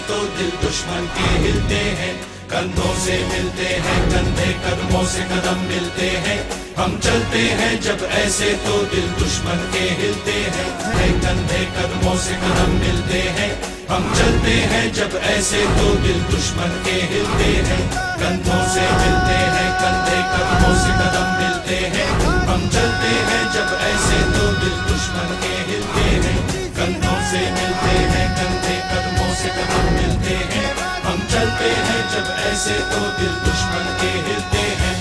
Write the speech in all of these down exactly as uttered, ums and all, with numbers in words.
तो दिल दुश्मन के हिलते हैं, कंधों से मिलते हैं कंधे, कदमों से कदम मिलते हैं, हम चलते हैं जब ऐसे तो दिल दुश्मन के हिलते हैं, कंधे कदमों से कदम मिलते हैं, हम चलते हैं जब ऐसे तो दिल दुश्मन के हिलते हैं, कंधों से मिलते हैं कंधे, कदमों से कदम मिलते हैं, हम चलते हैं जब ऐसे तो दिल दुश्मन के हिलते हैं, कंधों से मिलते हैं कंधे, कदमों से कदम मिलते हैं, हम चलते हैं जब ऐसे तो दिल दुश्मन के हिलते हैं.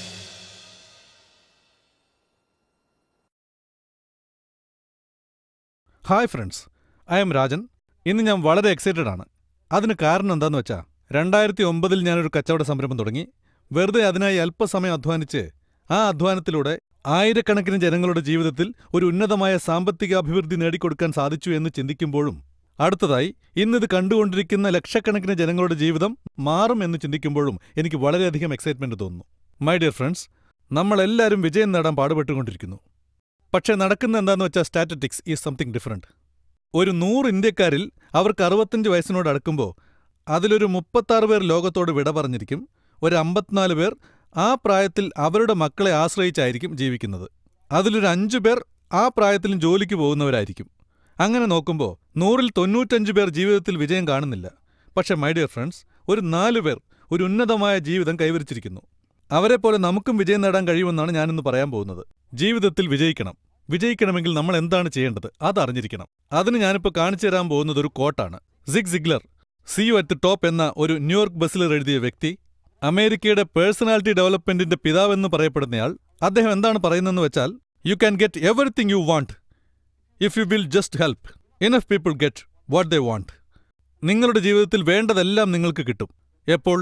Hi friends, I am Rajan. ഇന്ന് ഞാൻ വളരെ എക്സൈറ്റഡ് ആണ്. അതിന് കാരണം എന്താണെന്ന് വെച്ചാൽ രണ്ടായിരത്തി ഒമ്പതിൽ ഞാനൊരു കച്ചവട സംരംഭം തുടങ്ങി. വെറുതെ അതിനായി അല്പസമയം അധ്വാനിച്ച് ആ അധ്വാനത്തിലൂടെ ആയിരക്കണക്കിന് ജനങ്ങളുടെ ജീവിതത്തിൽ ഒരു ഉന്നതമായ സാമ്പത്തിക അഭിവൃദ്ധി നേടിക്കൊടുക്കാൻ സാധിച്ചു എന്ന് ചിന്തിക്കുമ്പോഴും, അടുത്തതായി ഇന്നിത് കണ്ടുകൊണ്ടിരിക്കുന്ന ലക്ഷക്കണക്കിന് ജനങ്ങളുടെ ജീവിതം മാറും എന്ന് ചിന്തിക്കുമ്പോഴും എനിക്ക് വളരെയധികം എക്സൈറ്റ്മെന്റ് തോന്നുന്നു. മൈ ഡിയർ ഫ്രണ്ട്സ്, നമ്മളെല്ലാവരും വിജയം നേടാൻ പാടുപെട്ടുകൊണ്ടിരിക്കുന്നു. പക്ഷേ നടക്കുന്ന എന്താന്ന് വെച്ചാൽ സ്റ്റാറ്റിസ്റ്റിക്സ് ഈസ് സംതിങ് ഡിഫറൻറ്റ്. ഒരു നൂറ് ഇന്ത്യക്കാരിൽ അവർക്ക് അറുപത്തഞ്ച് വയസ്സിനോട് അടുക്കുമ്പോൾ അതിലൊരു മുപ്പത്താറ് പേർ ലോകത്തോട് വിട പറഞ്ഞിരിക്കും. ഒരു അമ്പത്തിനാല് പേർ ആ പ്രായത്തിൽ അവരുടെ മക്കളെ ആശ്രയിച്ചായിരിക്കും ജീവിക്കുന്നത്. അതിലൊരു അഞ്ചു പേർ ആ പ്രായത്തിലും ജോലിക്ക് പോകുന്നവരായിരിക്കും. അങ്ങനെ നോക്കുമ്പോൾ നൂറിൽ തൊണ്ണൂറ്റഞ്ച് പേർ ജീവിതത്തിൽ വിജയം കാണുന്നില്ല. പക്ഷേ മൈ ഡിയർ ഫ്രണ്ട്സ്, ഒരു നാലു പേർ ഒരു ഉന്നതമായ ജീവിതം കൈവരിച്ചിരിക്കുന്നു. അവരെപ്പോലെ നമുക്കും വിജയം നേടാൻ കഴിയുമെന്നാണ് ഞാനിന്ന് പറയാൻ പോകുന്നത്. ജീവിതത്തിൽ വിജയിക്കണം. വിജയിക്കണമെങ്കിൽ നമ്മൾ എന്താണ് ചെയ്യേണ്ടത് അതറിഞ്ഞിരിക്കണം. അതിന് ഞാനിപ്പോൾ കാണിച്ചു തരാൻ പോകുന്നത് ഒരു കോട്ടാണ്. Zig Ziglar, see you at the top എന്ന ഒരു ന്യൂയോർക്ക് ബസ്സിലർ എഴുതിയ വ്യക്തി, അമേരിക്കയുടെ പേഴ്സണാലിറ്റി ഡെവലപ്മെന്റിന്റെ പിതാവെന്ന് പറയപ്പെടുന്നയാൾ. അദ്ദേഹം എന്താണ് പറയുന്നതെന്ന് വെച്ചാൽ, you can get everything you want if you will just help. Enough people get what they want. നിങ്ങളുടെ ജീവിതത്തിൽ വേണ്ടതെല്ലാം നിങ്ങൾക്ക് കിട്ടും. എപ്പോൾ?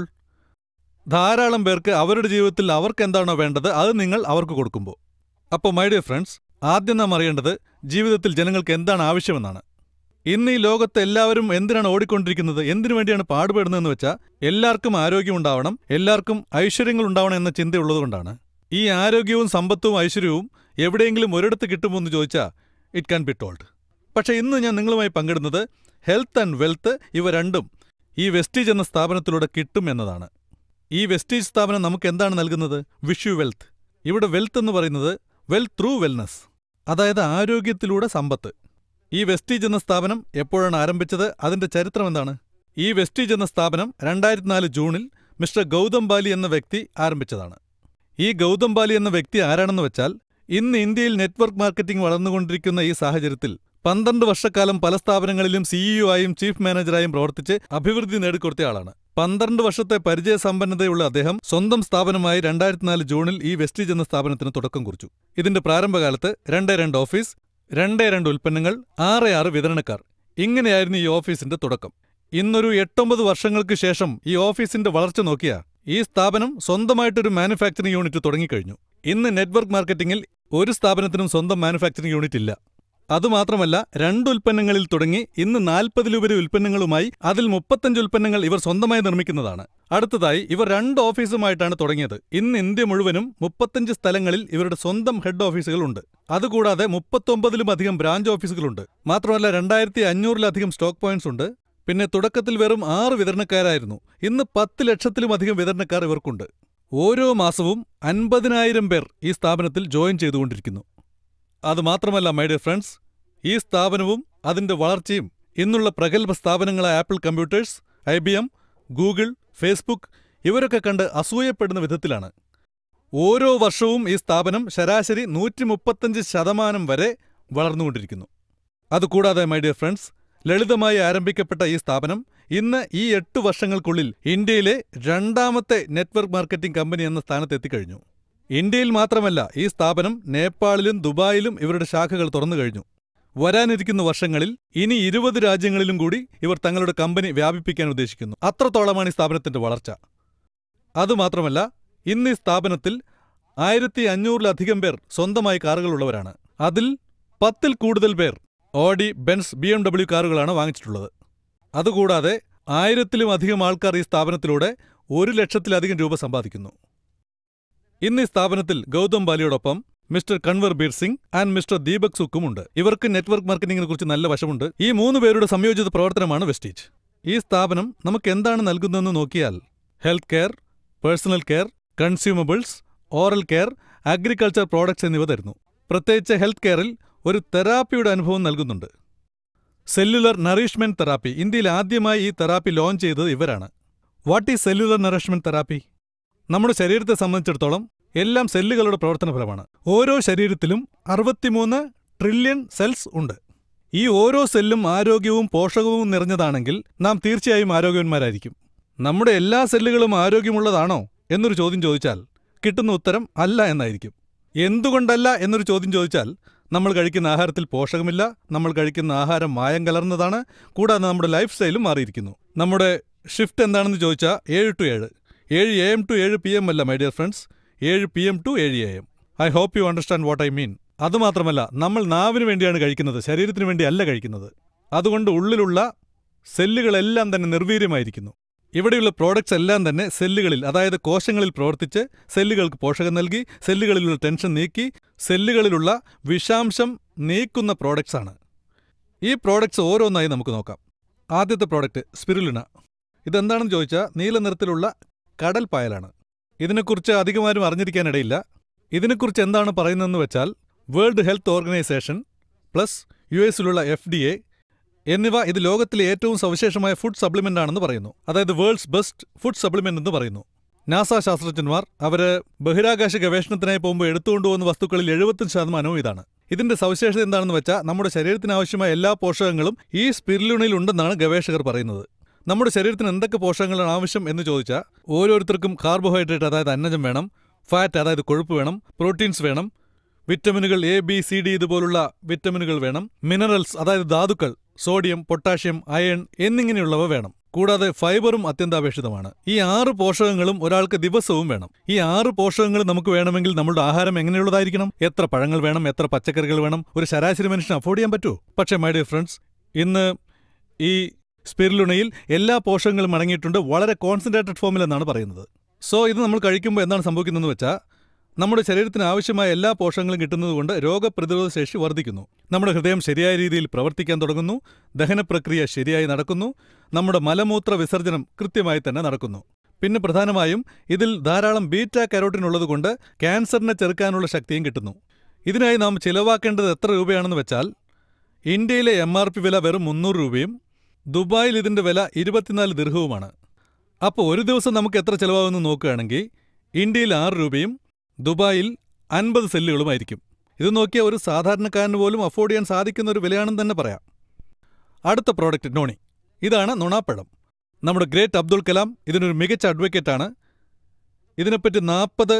ധാരാളം പേർക്ക് അവരുടെ ജീവിതത്തിൽ അവർക്ക് എന്താണോ വേണ്ടത് അത് നിങ്ങൾ അവർക്ക് കൊടുക്കുമ്പോൾ. അപ്പോൾ മൈ ഡിയർ ഫ്രണ്ട്സ്, ആദ്യം നാം അറിയേണ്ടത് ജീവിതത്തിൽ ജനങ്ങൾക്ക് എന്താണ് ആവശ്യമെന്നാണ്. ഇന്ന് ഈ ലോകത്ത് എല്ലാവരും എന്തിനാണ് ഓടിക്കൊണ്ടിരിക്കുന്നത്, എന്തിനു വേണ്ടിയാണ് പാടുപെടുന്നതെന്ന് വെച്ചാൽ എല്ലാവർക്കും ആരോഗ്യമുണ്ടാവണം, എല്ലാവർക്കും ഐശ്വര്യങ്ങൾ ഉണ്ടാവണം എന്ന ചിന്തയുള്ളതുകൊണ്ടാണ്. ഈ ആരോഗ്യവും സമ്പത്തും ഐശ്വര്യവും എവിടെയെങ്കിലും ഒരിടത്ത് കിട്ടുമോ എന്ന് ചോദിച്ചാൽ ഇറ്റ് ക്യാൻ ബി ടോൾഡ്. പക്ഷേ ഇന്ന് ഞാൻ നിങ്ങളുമായി പങ്കിടുന്നത് ഹെൽത്ത് ആൻഡ് വെൽത്ത് ഇവ രണ്ടും ഈ വെസ്റ്റീജ് എന്ന സ്ഥാപനത്തിലൂടെ കിട്ടും എന്നതാണ്. ഈ വെസ്റ്റീജ് സ്ഥാപനം നമുക്ക് എന്താണ് നൽകുന്നത്? Wish you wealth. ഇവിടെ വെൽത്ത് എന്ന് പറയുന്നത് വെൽത്ത് ത്രൂ വെൽനസ്, അതായത് ആരോഗ്യത്തിലൂടെ സമ്പത്ത്. ഈ വെസ്റ്റീജ് എന്ന സ്ഥാപനം എപ്പോഴാണ് ആരംഭിച്ചത്, അതിന്റെ ചരിത്രം എന്താണ്? ഈ വെസ്റ്റീജ് എന്ന സ്ഥാപനം രണ്ടായിരത്തി നാല് ജൂണിൽ മിസ്റ്റർ ഗൗതം ബാലി എന്ന വ്യക്തി ആരംഭിച്ചതാണ്. ഈ ഗൗതം ബാലി എന്ന വ്യക്തി ആരാണെന്ന് വെച്ചാൽ, ഇന്ന് ഇന്ത്യയിൽ നെറ്റ്വർക്ക് മാർക്കറ്റിംഗ് വളർന്നുകൊണ്ടിരിക്കുന്ന ഈ സാഹചര്യത്തിൽ പന്ത്രണ്ട് വർഷക്കാലം പല സ്ഥാപനങ്ങളിലും സിഇഒ ആയും ചീഫ് മാനേജറായും പ്രവർത്തിച്ച് അഭിവൃദ്ധി നേടിക്കൊടുത്തയാളാണ്. പന്ത്രണ്ട് വർഷത്തെ പരിചയസമ്പന്നതയുള്ള അദ്ദേഹം സ്വന്തം സ്ഥാപനമായി രണ്ടായിരത്തി നാല് ജൂണിൽ ഈ വെസ്റ്റീജ് എന്ന സ്ഥാപനത്തിന് തുടക്കം കുറിച്ചു. ഇതിന്റെ പ്രാരംഭകാലത്ത് രണ്ടേ രണ്ട് ഓഫീസ്, രണ്ടേ രണ്ട് ഉൽപ്പന്നങ്ങൾ, ആറ് ആറ് വിതരണക്കാർ, ഇങ്ങനെയായിരുന്നു ഈ ഓഫീസിന്റെ തുടക്കം. ഇന്നൊരു എട്ടൊമ്പത് വർഷങ്ങൾക്ക് ശേഷം ഈ ഓഫീസിന്റെ വളർച്ച നോക്കിയാൽ ഈ സ്ഥാപനം സ്വന്തമായിട്ടൊരു മാനുഫാക്ചറിംഗ് യൂണിറ്റ് തുടങ്ങിക്കഴിഞ്ഞു. ഇന്ന് നെറ്റ്വർക്ക് മാർക്കറ്റിംഗിൽ ഒരു സ്ഥാപനത്തിനും സ്വന്തം മാനുഫാക്ചറിംഗ് യൂണിറ്റ് ഇല്ല. അതുമാത്രമല്ല, രണ്ട് ഉൽപ്പന്നങ്ങളിൽ തുടങ്ങി ഇന്ന് നാൽപ്പതിലുപരി ഉൽപ്പന്നങ്ങളുമായി അതിൽ മുപ്പത്തഞ്ച് ഉൽപ്പന്നങ്ങൾ ഇവർ സ്വന്തമായി നിർമ്മിക്കുന്നതാണ്. അടുത്തതായി ഇവർ രണ്ട് ഓഫീസുമായിട്ടാണ് തുടങ്ങിയത്. ഇന്ന് ഇന്ത്യ മുഴുവനും മുപ്പത്തഞ്ച് സ്ഥലങ്ങളിൽ ഇവരുടെ സ്വന്തം ഹെഡ് ഓഫീസുകളുണ്ട്. അതുകൂടാതെ മുപ്പത്തൊമ്പതിലും അധികം ബ്രാഞ്ച് ഓഫീസുകളുണ്ട്. മാത്രമല്ല രണ്ടായിരത്തി അഞ്ഞൂറിലധികം സ്റ്റോക്ക് പോയിന്റ്സ് ഉണ്ട്. പിന്നെ തുടക്കത്തിൽ വെറും ആറ് വിതരണക്കാരായിരുന്നു. ഇന്ന് പത്ത് ലക്ഷത്തിലും അധികം വിതരണക്കാർ ഇവർക്കുണ്ട്. ഓരോ മാസവും അൻപതിനായിരം പേർ ഈ സ്ഥാപനത്തിൽ ജോയിൻ ചെയ്തുകൊണ്ടിരിക്കുന്നു. അതുമാത്രമല്ല മൈ ഡിയർ ഫ്രണ്ട്സ്, ഈ സ്ഥാപനവും അതിന്റെ വളർച്ചയും ഇന്നുള്ള പ്രഗത്ഭ സ്ഥാപനങ്ങളായ Apple computers, I B M, Google, Facebook ഇവരൊക്കെ കണ്ട് അസൂയപ്പെടുന്ന വിധത്തിലാണ്. ഓരോ വർഷവും ഈ സ്ഥാപനം ശരാശരി നൂറ്റി മുപ്പത്തഞ്ച് ശതമാനം വരെ വളർന്നുകൊണ്ടിരിക്കുന്നു. അതുകൂടാതെ മൈ ഡിയർ ഫ്രണ്ട്സ്, ലളിതമായി ആരംഭിക്കപ്പെട്ട ഈ സ്ഥാപനം ഇന്ന് ഈ എട്ട് വർഷങ്ങൾക്കുള്ളിൽ ഇന്ത്യയിലെ രണ്ടാമത്തെ നെറ്റ്വർക്ക് മാർക്കറ്റിംഗ് കമ്പനി എന്ന സ്ഥാനത്തെത്തിക്കഴിഞ്ഞു. ഇന്ത്യയിൽ മാത്രമല്ല, ഈ സ്ഥാപനം നേപ്പാളിലും ദുബായിലും ഇവരുടെ ശാഖകൾ തുറന്നു കഴിഞ്ഞു. വരാനിരിക്കുന്ന വർഷങ്ങളിൽ ഇനി ഇരുപത് രാജ്യങ്ങളിലും കൂടി ഇവർ തങ്ങളുടെ കമ്പനി വ്യാപിപ്പിക്കാൻ ഉദ്ദേശിക്കുന്നു. അത്രത്തോളമാണ് ഈ സ്ഥാപനത്തിന്റെ വളർച്ച. അതുമാത്രമല്ല, ഇന്ന് ഈ സ്ഥാപനത്തിൽ ആയിരത്തി അഞ്ഞൂറിലധികം പേർ സ്വന്തമായി കാറുകളുള്ളവരാണ്. അതിൽ പത്തിൽ കൂടുതൽ പേർ Audi, Benz, B M W കാറുകളാണ് വാങ്ങിച്ചിട്ടുള്ളത്. അതുകൂടാതെ ആയിരത്തിലും അധികം ആൾക്കാർ ഈ സ്ഥാപനത്തിലൂടെ ഒരു ലക്ഷത്തിലധികം രൂപ സമ്പാദിക്കുന്നു. ഇന്ന് ഈ സ്ഥാപനത്തിൽ ഗൗതം ബാലിയോടൊപ്പം mister Kanwar Bir Singh and mister Deepak സുക്കുമുണ്ട്. ഇവർക്ക് നെറ്റ്വർക്ക് മാർക്കറ്റിംഗിനെ കുറിച്ച് നല്ല വശമുണ്ട്. ഈ മൂന്ന് പേരുടെ സംയോജിത പ്രവർത്തനമാണ് വെസ്റ്റീജ്. ഈ സ്ഥാപനം നമുക്ക് എന്താണ് നൽകുന്നതെന്ന് നോക്കിയാൽ health care, personal care, consumables, oral care, agriculture products എന്നിവ തരുന്നു. പ്രത്യേകിച്ച് ഹെൽത്ത് കെയറിൽ ഒരു തെറാപ്പിയുടെ അനുഭവം നൽകുന്നുണ്ട്. Cellular nourishment therapy. ഇന്ത്യയിൽ ആദ്യമായി ഈ തെറാപ്പി ലോഞ്ച് ചെയ്തത് ഇവരാണ്. What is cellular nourishment therapy? നമ്മുടെ ശരീരത്തെ സംബന്ധിച്ചിടത്തോളം എല്ലാം സെല്ലുകളുടെ പ്രവർത്തനഫലമാണ്. ഓരോ ശരീരത്തിലും അറുപത്തിമൂന്ന് ട്രില്യൺ സെൽസ് ഉണ്ട്. ഈ ഓരോ സെല്ലും ആരോഗ്യവും പോഷകവും നിറഞ്ഞതാണെങ്കിൽ നാം തീർച്ചയായും ആരോഗ്യവാന്മാരായിരിക്കും. നമ്മുടെ എല്ലാ സെല്ലുകളും ആരോഗ്യമുള്ളതാണോ എന്നൊരു ചോദ്യം ചോദിച്ചാൽ കിട്ടുന്ന ഉത്തരം അല്ല എന്നായിരിക്കും. എന്തുകൊണ്ടല്ല എന്നൊരു ചോദ്യം ചോദിച്ചാൽ നമ്മൾ കഴിക്കുന്ന ആഹാരത്തിൽ പോഷകമില്ല, നമ്മൾ കഴിക്കുന്ന ആഹാരം മായം കലർന്നതാണ്, കൂടാതെ നമ്മുടെ ലൈഫ് സ്റ്റൈലും മാറിയിരിക്കുന്നു. നമ്മുടെ ഷിഫ്റ്റ് എന്താണെന്ന് ചോദിച്ചാൽ ഏഴ് ടു ഏഴ് ഏഴ് എ എം ടു ഏഴ് പി എം അല്ല മൈ ഡിയർ ഫ്രണ്ട്സ്, ഏഴ് പി എം ടു ഏഴ് A M. I hope you understand what I mean. അതുമാത്രമല്ല, നമ്മൾ നാവിന് വേണ്ടിയാണ് കഴിക്കുന്നത്, ശരീരത്തിന് വേണ്ടി അല്ല കഴിക്കുന്നത്. അതുകൊണ്ട് ഉള്ളിലുള്ള സെല്ലുകളെല്ലാം തന്നെ നിർവീര്യമായിരിക്കുന്നു. ഇവിടെയുള്ള പ്രോഡക്ട്സ് എല്ലാം തന്നെ സെല്ലുകളിൽ, അതായത് കോശങ്ങളിൽ പ്രവർത്തിച്ച് സെല്ലുകൾക്ക് പോഷകം നൽകി, സെല്ലുകളിലുള്ള ടെൻഷൻ നീക്കി, സെല്ലുകളിലുള്ള വിഷാംശം നീക്കുന്ന പ്രോഡക്ട്സാണ്. ഈ പ്രോഡക്ട്സ് ഓരോന്നായി നമുക്ക് നോക്കാം. ആദ്യത്തെ പ്രോഡക്റ്റ് സ്പിരുലിന. ഇതെന്താണെന്ന് ചോദിച്ചാൽ നീല നിറത്തിലുള്ള കടൽ പായലാണ്. ഇതിനെക്കുറിച്ച് അധികമാരും അറിഞ്ഞിരിക്കാനിടയില്ല. ഇതിനെക്കുറിച്ച് എന്താണ് പറയുന്നതെന്ന് വെച്ചാൽ world health organization plus U എസിലുള്ള എഫ് ഡി എ എന്നിവ ഇത് ലോകത്തിലെ ഏറ്റവും സവിശേഷമായ ഫുഡ് സപ്ലിമെന്റ് ആണെന്ന് പറയുന്നു. അതായത് വേൾഡ്സ് ബെസ്റ്റ് ഫുഡ് സപ്ലിമെന്റ് എന്ന് പറയുന്നു. നാസ ശാസ്ത്രജ്ഞന്മാർ അവര് ബഹിരാകാശ ഗവേഷണത്തിനായി പോകുമ്പോൾ എടുത്തുകൊണ്ടുപോകുന്ന വസ്തുക്കളിൽ എഴുപത്തഞ്ച് ശതമാനവും ഇതാണ്. ഇതിന്റെ സവിശേഷത എന്താണെന്ന് വെച്ചാൽ നമ്മുടെ ശരീരത്തിന് ആവശ്യമായ എല്ലാ പോഷകങ്ങളും ഈ സ്പിരുലിനയിൽ ഉണ്ടെന്നാണ് ഗവേഷകർ പറയുന്നത്. നമ്മുടെ ശരീരത്തിന് എന്തൊക്കെ പോഷകങ്ങളാണ് ആവശ്യം എന്ന് ചോദിച്ചാൽ ഓരോരുത്തർക്കും കാർബോഹൈഡ്രേറ്റ് അതായത് അന്നജം വേണം, ഫാറ്റ് അതായത് കൊഴുപ്പ് വേണം, പ്രോട്ടീൻസ് വേണം, വിറ്റമിനുകൾ എ ബി സി ഡി ഇതുപോലുള്ള വിറ്റമിനുകൾ വേണം, മിനറൽസ് അതായത് ധാതുക്കൾ സോഡിയം, പൊട്ടാഷ്യം, അയൺ എന്നിങ്ങനെയുള്ളവ വേണം. കൂടാതെ ഫൈബറും അത്യന്താപേക്ഷിതമാണ്. ഈ ആറ് പോഷകങ്ങളും ഒരാൾക്ക് ദിവസവും വേണം. ഈ ആറ് പോഷകങ്ങളും നമുക്ക് വേണമെങ്കിൽ നമ്മുടെ ആഹാരം എങ്ങനെയുള്ളതായിരിക്കണം? എത്ര പഴങ്ങൾ വേണം, എത്ര പച്ചക്കറികൾ വേണം? ഒരു ശരാശരി മനുഷ്യന് അഫോർഡ് ചെയ്യാൻ പറ്റുമോ? പക്ഷേ മൈ ഡിയർ ഫ്രണ്ട്സ്, ഇന്ന് ഈ സ്പിരുലിനയിൽ എല്ലാ പോഷകങ്ങളും അടങ്ങിയിട്ടുണ്ട്, വളരെ കോൺസെൻട്രേറ്റഡ് ഫോമിൽ എന്നാണ് പറയുന്നത്. സോ ഇത് നമ്മൾ കഴിക്കുമ്പോൾ എന്താണ് സംഭവിക്കുന്നതെന്ന് വെച്ചാൽ നമ്മുടെ ശരീരത്തിന് ആവശ്യമായ എല്ലാ പോഷകങ്ങളും കിട്ടുന്നതുകൊണ്ട് രോഗപ്രതിരോധ ശേഷി വർദ്ധിക്കുന്നു. നമ്മുടെ ഹൃദയം ശരിയായ രീതിയിൽ പ്രവർത്തിക്കാൻ തുടങ്ങുന്നു, ദഹനപ്രക്രിയ ശരിയായി നടക്കുന്നു, നമ്മുടെ മലമൂത്ര വിസർജനം കൃത്യമായി തന്നെ നടക്കുന്നു. പിന്നെ പ്രധാനമായും ഇതിൽ ധാരാളം ബീറ്റാ കരോട്ടിൻ ഉള്ളതുകൊണ്ട് ക്യാൻസറിനെ ചെറുക്കാനുള്ള ശക്തിയും കിട്ടുന്നു. ഇതിനായി നാം ചിലവാക്കേണ്ടത് എത്ര രൂപയാണെന്ന് വെച്ചാൽ ഇന്ത്യയിലെ എം ആർ പി വില വെറും മുന്നൂറ് രൂപയും ദുബായിൽ ഇതിന്റെ വില ഇരുപത്തിനാല് ദിർഹവുമാണ്. അപ്പോൾ ഒരു ദിവസം നമുക്ക് എത്ര ചിലവാകുമെന്ന് നോക്കുകയാണെങ്കിൽ ഇന്ത്യയിൽ ആറ് രൂപയും ദുബായിൽ അൻപത് സെല്ലുകളുമായിരിക്കും. ഇത് നോക്കിയ ഒരു സാധാരണക്കാരന് പോലും അഫോർഡ് ചെയ്യാൻ സാധിക്കുന്ന ഒരു വിലയാണെന്ന് തന്നെ പറയാം. അടുത്ത പ്രോഡക്റ്റ് നോണി. ഇതാണ് നുണാപ്പഴം. നമ്മുടെ ഗ്രേറ്റ് അബ്ദുൽ കലാം ഇതിനൊരു മികച്ച അഡ്വക്കേറ്റാണ്. ഇതിനെപ്പറ്റി നാൽപ്പത്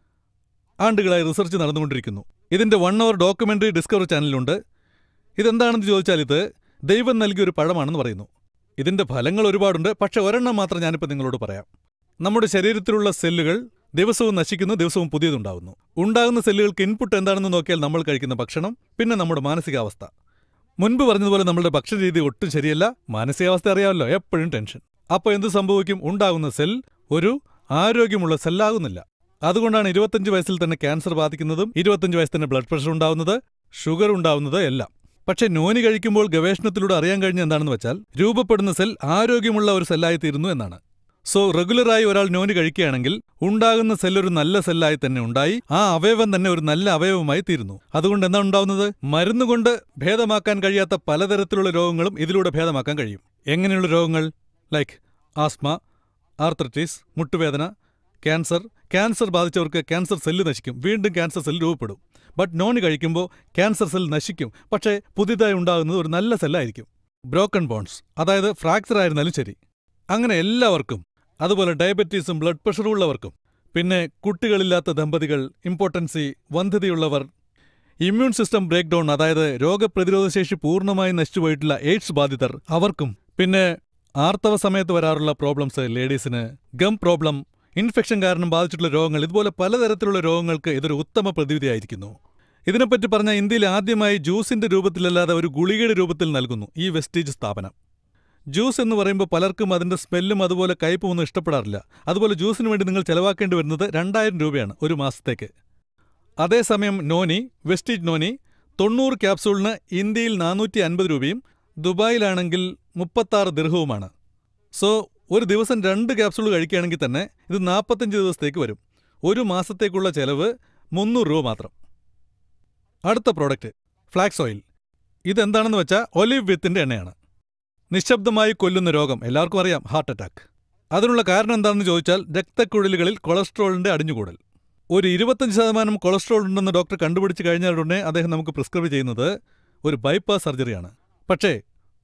ആണ്ടുകളായി റിസർച്ച് നടന്നുകൊണ്ടിരിക്കുന്നു. ഇതിന്റെ വൺ അവർ ഡോക്യുമെന്ററി ഡിസ്കവറി ചാനലിലുണ്ട്. ഇതെന്താണെന്ന് ചോദിച്ചാൽ ഇത് ദൈവം നൽകിയൊരു പഴമാണെന്ന് പറയുന്നു. ഇതിന്റെ ഫലങ്ങൾ ഒരുപാടുണ്ട്, പക്ഷെ ഒരെണ്ണം മാത്രം ഞാനിപ്പോൾ നിങ്ങളോട് പറയാം. നമ്മുടെ ശരീരത്തിലുള്ള സെല്ലുകൾ ദിവസവും നശിക്കുന്നു, ദിവസവും പുതിയതുണ്ടാവുന്നു. ഉണ്ടാകുന്ന സെല്ലുകൾക്ക് ഇൻപുട്ട് എന്താണെന്ന് നോക്കിയാൽ നമ്മൾ കഴിക്കുന്ന ഭക്ഷണം, പിന്നെ നമ്മുടെ മാനസികാവസ്ഥ. മുൻപ് പറഞ്ഞതുപോലെ നമ്മുടെ ഭക്ഷണ രീതി ഒട്ടും ശരിയല്ല. മാനസികാവസ്ഥ അറിയാമല്ലോ, എപ്പോഴും ടെൻഷൻ. അപ്പോൾ എന്ത് സംഭവിക്കും? ഉണ്ടാകുന്ന സെൽ ഒരു ആരോഗ്യമുള്ള സെല്ലാകുന്നില്ല. അതുകൊണ്ടാണ് ഇരുപത്തഞ്ച് വയസ്സിൽ തന്നെ ക്യാൻസർ ബാധിക്കുന്നതും ഇരുപത്തഞ്ച് വയസ്സിൽ തന്നെ ബ്ലഡ് പ്രഷർ ഉണ്ടാവുന്നത്, ഷുഗർ ഉണ്ടാവുന്നത് എല്ലാം. പക്ഷേ നോനി കഴിക്കുമ്പോൾ ഗവേഷണത്തിലൂടെ അറിയാൻ കഴിഞ്ഞ എന്താണെന്ന് വെച്ചാൽ രൂപപ്പെടുന്ന സെൽ ആരോഗ്യമുള്ള ഒരു സെല്ലായിത്തീരുന്നു എന്നാണ്. സോ റെഗുലറായി ഒരാൾ നോനി കഴിക്കുകയാണെങ്കിൽ ഉണ്ടാകുന്ന സെല്ലൊരു നല്ല സെല്ലായി തന്നെ ഉണ്ടായി ആ അവയവം തന്നെ ഒരു നല്ല അവയവമായി തീരുന്നു. അതുകൊണ്ട് എന്താണ് ഉണ്ടാവുന്നത്? മരുന്നുകൊണ്ട് ഭേദമാക്കാൻ കഴിയാത്ത പലതരത്തിലുള്ള രോഗങ്ങളും ഇതിലൂടെ ഭേദമാക്കാൻ കഴിയും. എങ്ങനെയുള്ള രോഗങ്ങൾ? ലൈക്ക് ആസ്മ, ആർത്രറ്റിസ്, മുട്ടുവേദന, ക്യാൻസർ. ക്യാൻസർ ബാധിച്ചവർക്ക് ക്യാൻസർ സെല്ല് നശിക്കും, വീണ്ടും ക്യാൻസർ സെല്ല് രൂപപ്പെടും. ബട്ട് നോണി കഴിക്കുമ്പോൾ ക്യാൻസർ സെൽ നശിക്കും, പക്ഷേ പുതിയതായി ഉണ്ടാകുന്നത് ഒരു നല്ല സെല്ലായിരിക്കും. ബ്രോക്കൺ ബോൺസ്, അതായത് ഫ്രാക്ചർ ആയിരുന്നാലും ശരി. അങ്ങനെ എല്ലാവർക്കും, അതുപോലെ ഡയബറ്റീസും ബ്ലഡ് പ്രഷറും ഉള്ളവർക്കും, പിന്നെ കുട്ടികളില്ലാത്ത ദമ്പതികൾ, ഇമ്പോർട്ടൻസി, വന്ധ്യതയുള്ളവർ, ഇമ്മ്യൂൺ സിസ്റ്റം ബ്രേക്ക് ഡൗൺ അതായത് രോഗപ്രതിരോധശേഷി പൂർണ്ണമായി നശിച്ചുപോയിട്ടുള്ള എയ്ഡ്സ് ബാധിതർ അവർക്കും, പിന്നെ ആർത്തവ സമയത്ത് വരാറുള്ള പ്രോബ്ലംസ് ലേഡീസിന്, ഗം പ്രോബ്ലം, ഇൻഫെക്ഷൻ കാരണം ബാധിച്ചിട്ടുള്ള രോഗങ്ങൾ, ഇതുപോലെ പലതരത്തിലുള്ള രോഗങ്ങൾക്ക് ഇതൊരു ഉത്തമ പ്രതിവിധിയായിരിക്കുന്നു. ഇതിനെപ്പറ്റി പറഞ്ഞാൽ ഇന്ത്യയിൽ ആദ്യമായി ജ്യൂസിന്റെ രൂപത്തിലല്ലാതെ ഒരു ഗുളികയുടെ രൂപത്തിൽ നൽകുന്നു ഈ വെസ്റ്റീജ് സ്ഥാപനം. ജ്യൂസ് എന്ന് പറയുമ്പോൾ പലർക്കും അതിന്റെ സ്മെല്ലും അതുപോലെ കയ്പും ഒന്നും ഇഷ്ടപ്പെടാറില്ല. അതുപോലെ ജ്യൂസിന് വേണ്ടി നിങ്ങൾ ചെലവാക്കേണ്ടി വരുന്നത് രണ്ടായിരം രൂപയാണ് ഒരു മാസത്തേക്ക്. അതേസമയം നോനി, വെസ്റ്റീജ് നോനി തൊണ്ണൂറ് ക്യാപ്സൂളിന് ഇന്ത്യയിൽ നാനൂറ്റി അൻപത് രൂപയും ദുബായിലാണെങ്കിൽ മുപ്പത്താറ് ദിർഹവുമാണ്. സോ ഒരു ദിവസം രണ്ട് ക്യാപ്സൂൾ കഴിക്കുകയാണെങ്കിൽ തന്നെ ഇത് നാൽപ്പത്തഞ്ച് ദിവസത്തേക്ക് വരും. ഒരു മാസത്തേക്കുള്ള ചെലവ് മുന്നൂറ് രൂപ മാത്രം. അടുത്ത പ്രോഡക്റ്റ് ഫ്ലാക്സ് ഓയിൽ. ഇതെന്താണെന്ന് വെച്ചാൽ ഒലിവ് വിത്തിന്റെ എണ്ണയാണ്. നിശബ്ദമായി കൊല്ലുന്ന രോഗം എല്ലാവർക്കും അറിയാം, ഹാർട്ട് അറ്റാക്ക്. അതിനുള്ള കാരണം എന്താണെന്ന് ചോദിച്ചാൽ രക്തക്കുഴലുകളിൽ കൊളസ്ട്രോളിന്റെ അടിഞ്ഞുകൂടൽ. ഒരു ഇരുപത്തഞ്ച് ശതമാനം കൊളസ്ട്രോൾ ഉണ്ടെന്ന് ഡോക്ടർ കണ്ടുപിടിച്ച് കഴിഞ്ഞാലുടനെ അദ്ദേഹം നമുക്ക് പ്രിസ്ക്രൈബ് ചെയ്യുന്നത് ഒരു ബൈപ്പാസ് സർജറിയാണ്. പക്ഷേ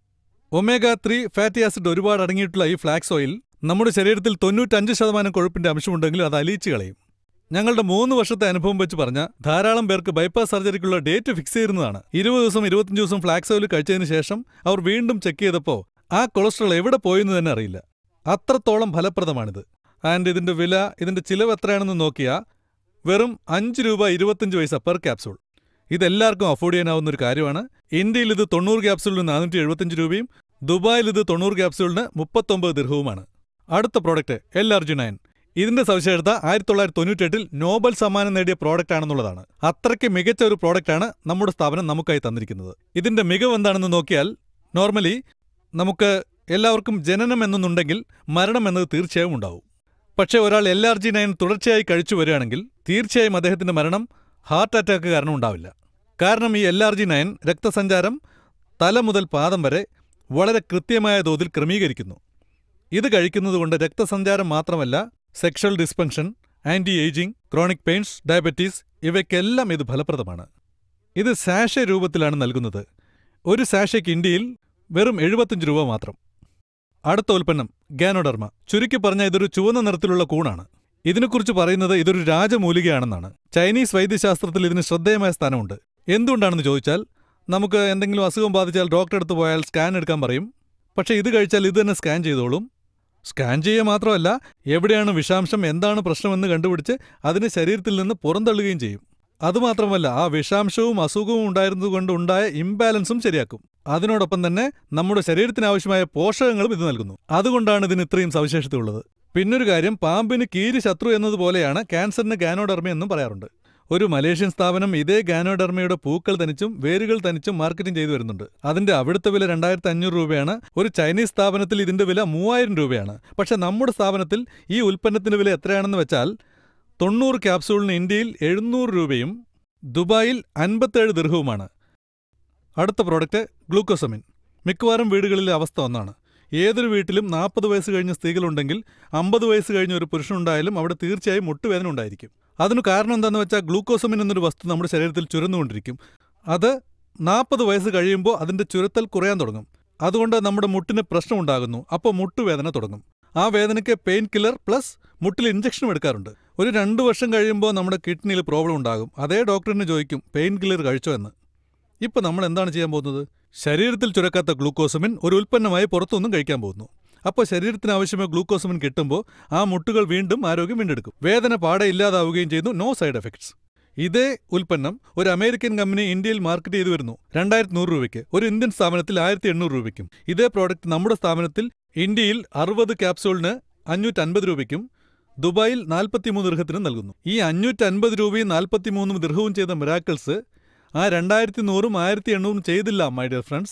ഒമേഗ ത്രീ ഫാറ്റി ആസിഡ് ഒരുപാട് അടങ്ങിയിട്ടുള്ള ഈ ഫ്ലാക്സ് ഓയിൽ നമ്മുടെ ശരീരത്തിൽ തൊണ്ണൂറ്റഞ്ച് ശതമാനം കൊഴുപ്പിന്റെ അംശമുണ്ടെങ്കിലും അത് അലിയിച്ച് കളയും. ഞങ്ങളുടെ മൂന്ന് വർഷത്തെ അനുഭവം വെച്ച് പറഞ്ഞ ധാരാളം പേർക്ക് ബൈപ്പാസ് സർജറിക്കുള്ള ഡേറ്റ് ഫിക്സ് ചെയ്യുന്നതാണ്. ഇരുപത് ദിവസം ഇരുപത്തഞ്ച് ദിവസം ഫ്ലാക്സ് ഓയിൽ കഴിച്ചതിന് ശേഷം അവർ വീണ്ടും ചെക്ക് ചെയ്തപ്പോൾ ആ കൊളസ്ട്രോൾ എവിടെ പോയെന്ന് തന്നെ അറിയില്ല. അത്രത്തോളം ഫലപ്രദമാണിത്. ആൻഡ് ഇതിന്റെ വില, ഇതിന്റെ ചിലവ് എത്രയാണെന്ന് നോക്കിയാൽ വെറും അഞ്ച് രൂപ ഇരുപത്തഞ്ച് പൈസ പെർ ക്യാപ്സൂൾ. ഇതെല്ലാവർക്കും അഫോർഡ് ചെയ്യാനാവുന്ന ഒരു കാര്യമാണ്. ഇന്ത്യയിൽ ഇത് തൊണ്ണൂറ് ക്യാപ്സൂളിന് നാനൂറ്റി എഴുപത്തഞ്ച് രൂപയും ദുബായിൽ ഇത് തൊണ്ണൂറ് ക്യാപ്സൂളിന് മുപ്പത്തൊമ്പത് ദിർഹവുമാണ്. അടുത്ത product L R G nine. ഇതിന്റെ സവിശേഷത ആയിരത്തി തൊള്ളായിരത്തി തൊണ്ണൂറ്റെട്ടിൽ നോബൽ സമ്മാനം നേടിയ പ്രോഡക്റ്റ് ആണെന്നുള്ളതാണ്. അത്രയ്ക്ക് മികച്ച ഒരു പ്രോഡക്റ്റാണ് നമ്മുടെ സ്ഥാപനം നമുക്കായി തന്നിരിക്കുന്നത്. ഇതിന്റെ മികവ് എന്താണെന്ന് നോക്കിയാൽ നോർമലി നമുക്ക് എല്ലാവർക്കും ജനനം എന്നുണ്ടെങ്കിൽ മരണം എന്നത് തീർച്ചയായും ഉണ്ടാവും. പക്ഷേ ഒരാൾ എൽ ആർ ജി നയൻ തുടർച്ചയായി കഴിച്ചു വരികയാണെങ്കിൽ തീർച്ചയായും അദ്ദേഹത്തിന്റെ മരണം ഹാർട്ട് അറ്റാക്ക് കാരണം ഉണ്ടാവില്ല. കാരണം ഈ എൽ ആർ ജി നയൻ രക്തസഞ്ചാരം തല മുതൽ പാദം വരെ വളരെ കൃത്യമായ തോതിൽ ക്രമീകരിക്കുന്നു. ഇത് കഴിക്കുന്നതുകൊണ്ട് രക്തസഞ്ചാരം മാത്രമല്ല, sexual dysfunction, anti aging, chronic pains, diabetes ഇവയ്ക്കെല്ലാം ഇത് ഫലപ്രദമാണ്. ഇത് സാഷെ രൂപത്തിലാണ് നൽകുന്നത്. ഒരു സാഷയ്ക്ക് ഇന്ത്യയിൽ വെറും എഴുപത്തഞ്ച് രൂപ മാത്രം. അടുത്ത ഉൽപ്പന്നം ഗാനോഡർമ. ചുരുക്കി പറഞ്ഞാൽ ഇതൊരു ചുവന്ന നിറത്തിലുള്ള കൂണാണ്. ഇതിനെക്കുറിച്ച് പറയുന്നത് ഇതൊരു രാജമൂലികയാണെന്നാണ്. ചൈനീസ് വൈദ്യശാസ്ത്രത്തിൽ ഇതിന് ശ്രദ്ധേയമായ സ്ഥാനമുണ്ട്. എന്തുകൊണ്ടാണെന്ന് ചോദിച്ചാൽ, നമുക്ക് എന്തെങ്കിലും അസുഖം ബാധിച്ചാൽ ഡോക്ടറെ അടുത്ത് പോയാൽ സ്കാൻ എടുക്കാൻ പറയും. പക്ഷേ ഇത് കഴിച്ചാൽ ഇത് തന്നെ സ്കാൻ ചെയ്തോളും. സ്കാൻ ചെയ്യുക മാത്രമല്ല, എവിടെയാണ് വിഷാംശം, എന്താണ് പ്രശ്നമെന്ന് കണ്ടുപിടിച്ച് അതിനെ ശരീരത്തിൽ നിന്ന് പുറന്തള്ളുകയും ചെയ്യും. അതുമാത്രമല്ല, ആ വിഷാംശവും അസുഖവും ഉണ്ടായിരുന്നതുകൊണ്ട് ഉണ്ടായ ഇംബാലൻസും ശരിയാക്കും. അതിനോടൊപ്പം തന്നെ നമ്മുടെ ശരീരത്തിന് ആവശ്യമായ പോഷകങ്ങളും ഇത് നൽകുന്നു. അതുകൊണ്ടാണ് ഇതിന് ഇത്രയും സവിശേഷതയുള്ളത്. പിന്നൊരു കാര്യം, പാമ്പിന് കീരി ശത്രു എന്നതുപോലെയാണ് ക്യാൻസറിന് ഗാനോഡർമ എന്നും പറയാറുണ്ട്. ഒരു മലേഷ്യൻ സ്ഥാപനം ഇതേ ഗാനോഡർമയുടെ പൂക്കൾ തനിച്ചും വേരുകൾ തനിച്ചും മാർക്കറ്റിംഗ് ചെയ്തു വരുന്നുണ്ട്. അതിന്റെ അവിടുത്തെ വില രണ്ടായിരത്തി അഞ്ഞൂറ് രൂപയാണ്. ഒരു ചൈനീസ് സ്ഥാപനത്തിൽ ഇതിന്റെ വില മൂവായിരം രൂപയാണ്. പക്ഷെ നമ്മുടെ സ്ഥാപനത്തിൽ ഈ ഉൽപ്പന്നത്തിന്റെ വില എത്രയാണെന്ന് വെച്ചാൽ തൊണ്ണൂറ് ക്യാപ്സൂളിന് ഇന്ത്യയിൽ എഴുന്നൂറ് രൂപയും ദുബായിൽ അൻപത്തേഴ് ദിർഹവുമാണ്. അടുത്ത പ്രോഡക്റ്റ് ഗ്ലൂക്കോസമിൻ. മിക്കവാറും വീടുകളിലെ അവസ്ഥ ഒന്നാണ്. ഏതൊരു വീട്ടിലും നാൽപ്പത് വയസ്സ് കഴിഞ്ഞ സ്ത്രീകളുണ്ടെങ്കിൽ അമ്പത് വയസ്സ് കഴിഞ്ഞ ഒരു പുരുഷനുണ്ടായാലും അവിടെ തീർച്ചയായും മുട്ടുവേദന ഉണ്ടായിരിക്കും. അതിനു കാരണം എന്താണെന്ന് വെച്ചാൽ ഗ്ലൂക്കോസമിൻ എന്നൊരു വസ്തു നമ്മുടെ ശരീരത്തിൽ ചുരന്നുകൊണ്ടിരിക്കും. അത് നാൽപ്പത് വയസ്സ് കഴിയുമ്പോൾ അതിൻ്റെ ചുരത്തൽ കുറയാൻ തുടങ്ങും. അതുകൊണ്ട് നമ്മുടെ മുട്ടിന് പ്രശ്നമുണ്ടാകുന്നു. അപ്പോൾ മുട്ടുവേദന തുടങ്ങും. ആ വേദനയ്ക്ക് പെയിൻ കില്ലർ പ്ലസ് മുട്ടിൽ ഇഞ്ചക്ഷനും എടുക്കാറുണ്ട്. ഒരു രണ്ട് വർഷം കഴിയുമ്പോൾ നമ്മുടെ കിഡ്നിയിൽ പ്രോബ്ലം ഉണ്ടാകും. അതേ ഡോക്ടറിന് ചോദിക്കും പെയിൻ കില്ലർ കഴിച്ചോ എന്ന്. ഇപ്പം നമ്മൾ എന്താണ് ചെയ്യാൻ പോകുന്നത്? ശരീരത്തിൽ ചുരക്കാത്ത ഗ്ലൂക്കോസമിൻ ഒരു ഉൽപ്പന്നമായി പുറത്തുനിന്നും കഴിക്കാൻ പോകുന്നു. അപ്പോൾ ശരീരത്തിന് ആവശ്യമായ ഗ്ലൂക്കോസമിൻ കിട്ടുമ്പോൾ ആ മുട്ടുകൾ വീണ്ടും ആരോഗ്യം വീണ്ടെടുക്കും. വേദന പാടെ ഇല്ലാതാവുകയും ചെയ്യുന്നു. No side effects. ഇതേ ഉൽപ്പന്നം ഒരു അമേരിക്കൻ കമ്പനി ഇന്ത്യയിൽ മാർക്കറ്റ് ചെയ്തു വരുന്നു രണ്ടായിരത്തി നൂറ് രൂപയ്ക്ക്. ഒരു ഇന്ത്യൻ സ്ഥാപനത്തിൽ ആയിരത്തി എണ്ണൂറ് രൂപയ്ക്കും. ഇതേ പ്രോഡക്റ്റ് നമ്മുടെ സ്ഥാപനത്തിൽ ഇന്ത്യയിൽ അറുപത് ക്യാപ്സൂളിന് അഞ്ഞൂറ്റി അൻപത് രൂപയ്ക്കും ദുബായിൽ നാൽപ്പത്തിമൂന്ന് ദിർഹത്തിനും നൽകുന്നു. ഈ അഞ്ഞൂറ്റി അൻപത് രൂപയും നാൽപ്പത്തിമൂന്നും ദിർഹവും ചെയ്ത മിറാക്കിൾസ് ആ രണ്ടായിരത്തി നൂറും ആയിരത്തി എണ്ണൂറും ചെയ്തില്ല മൈ ഡിയർ ഫ്രണ്ട്സ്.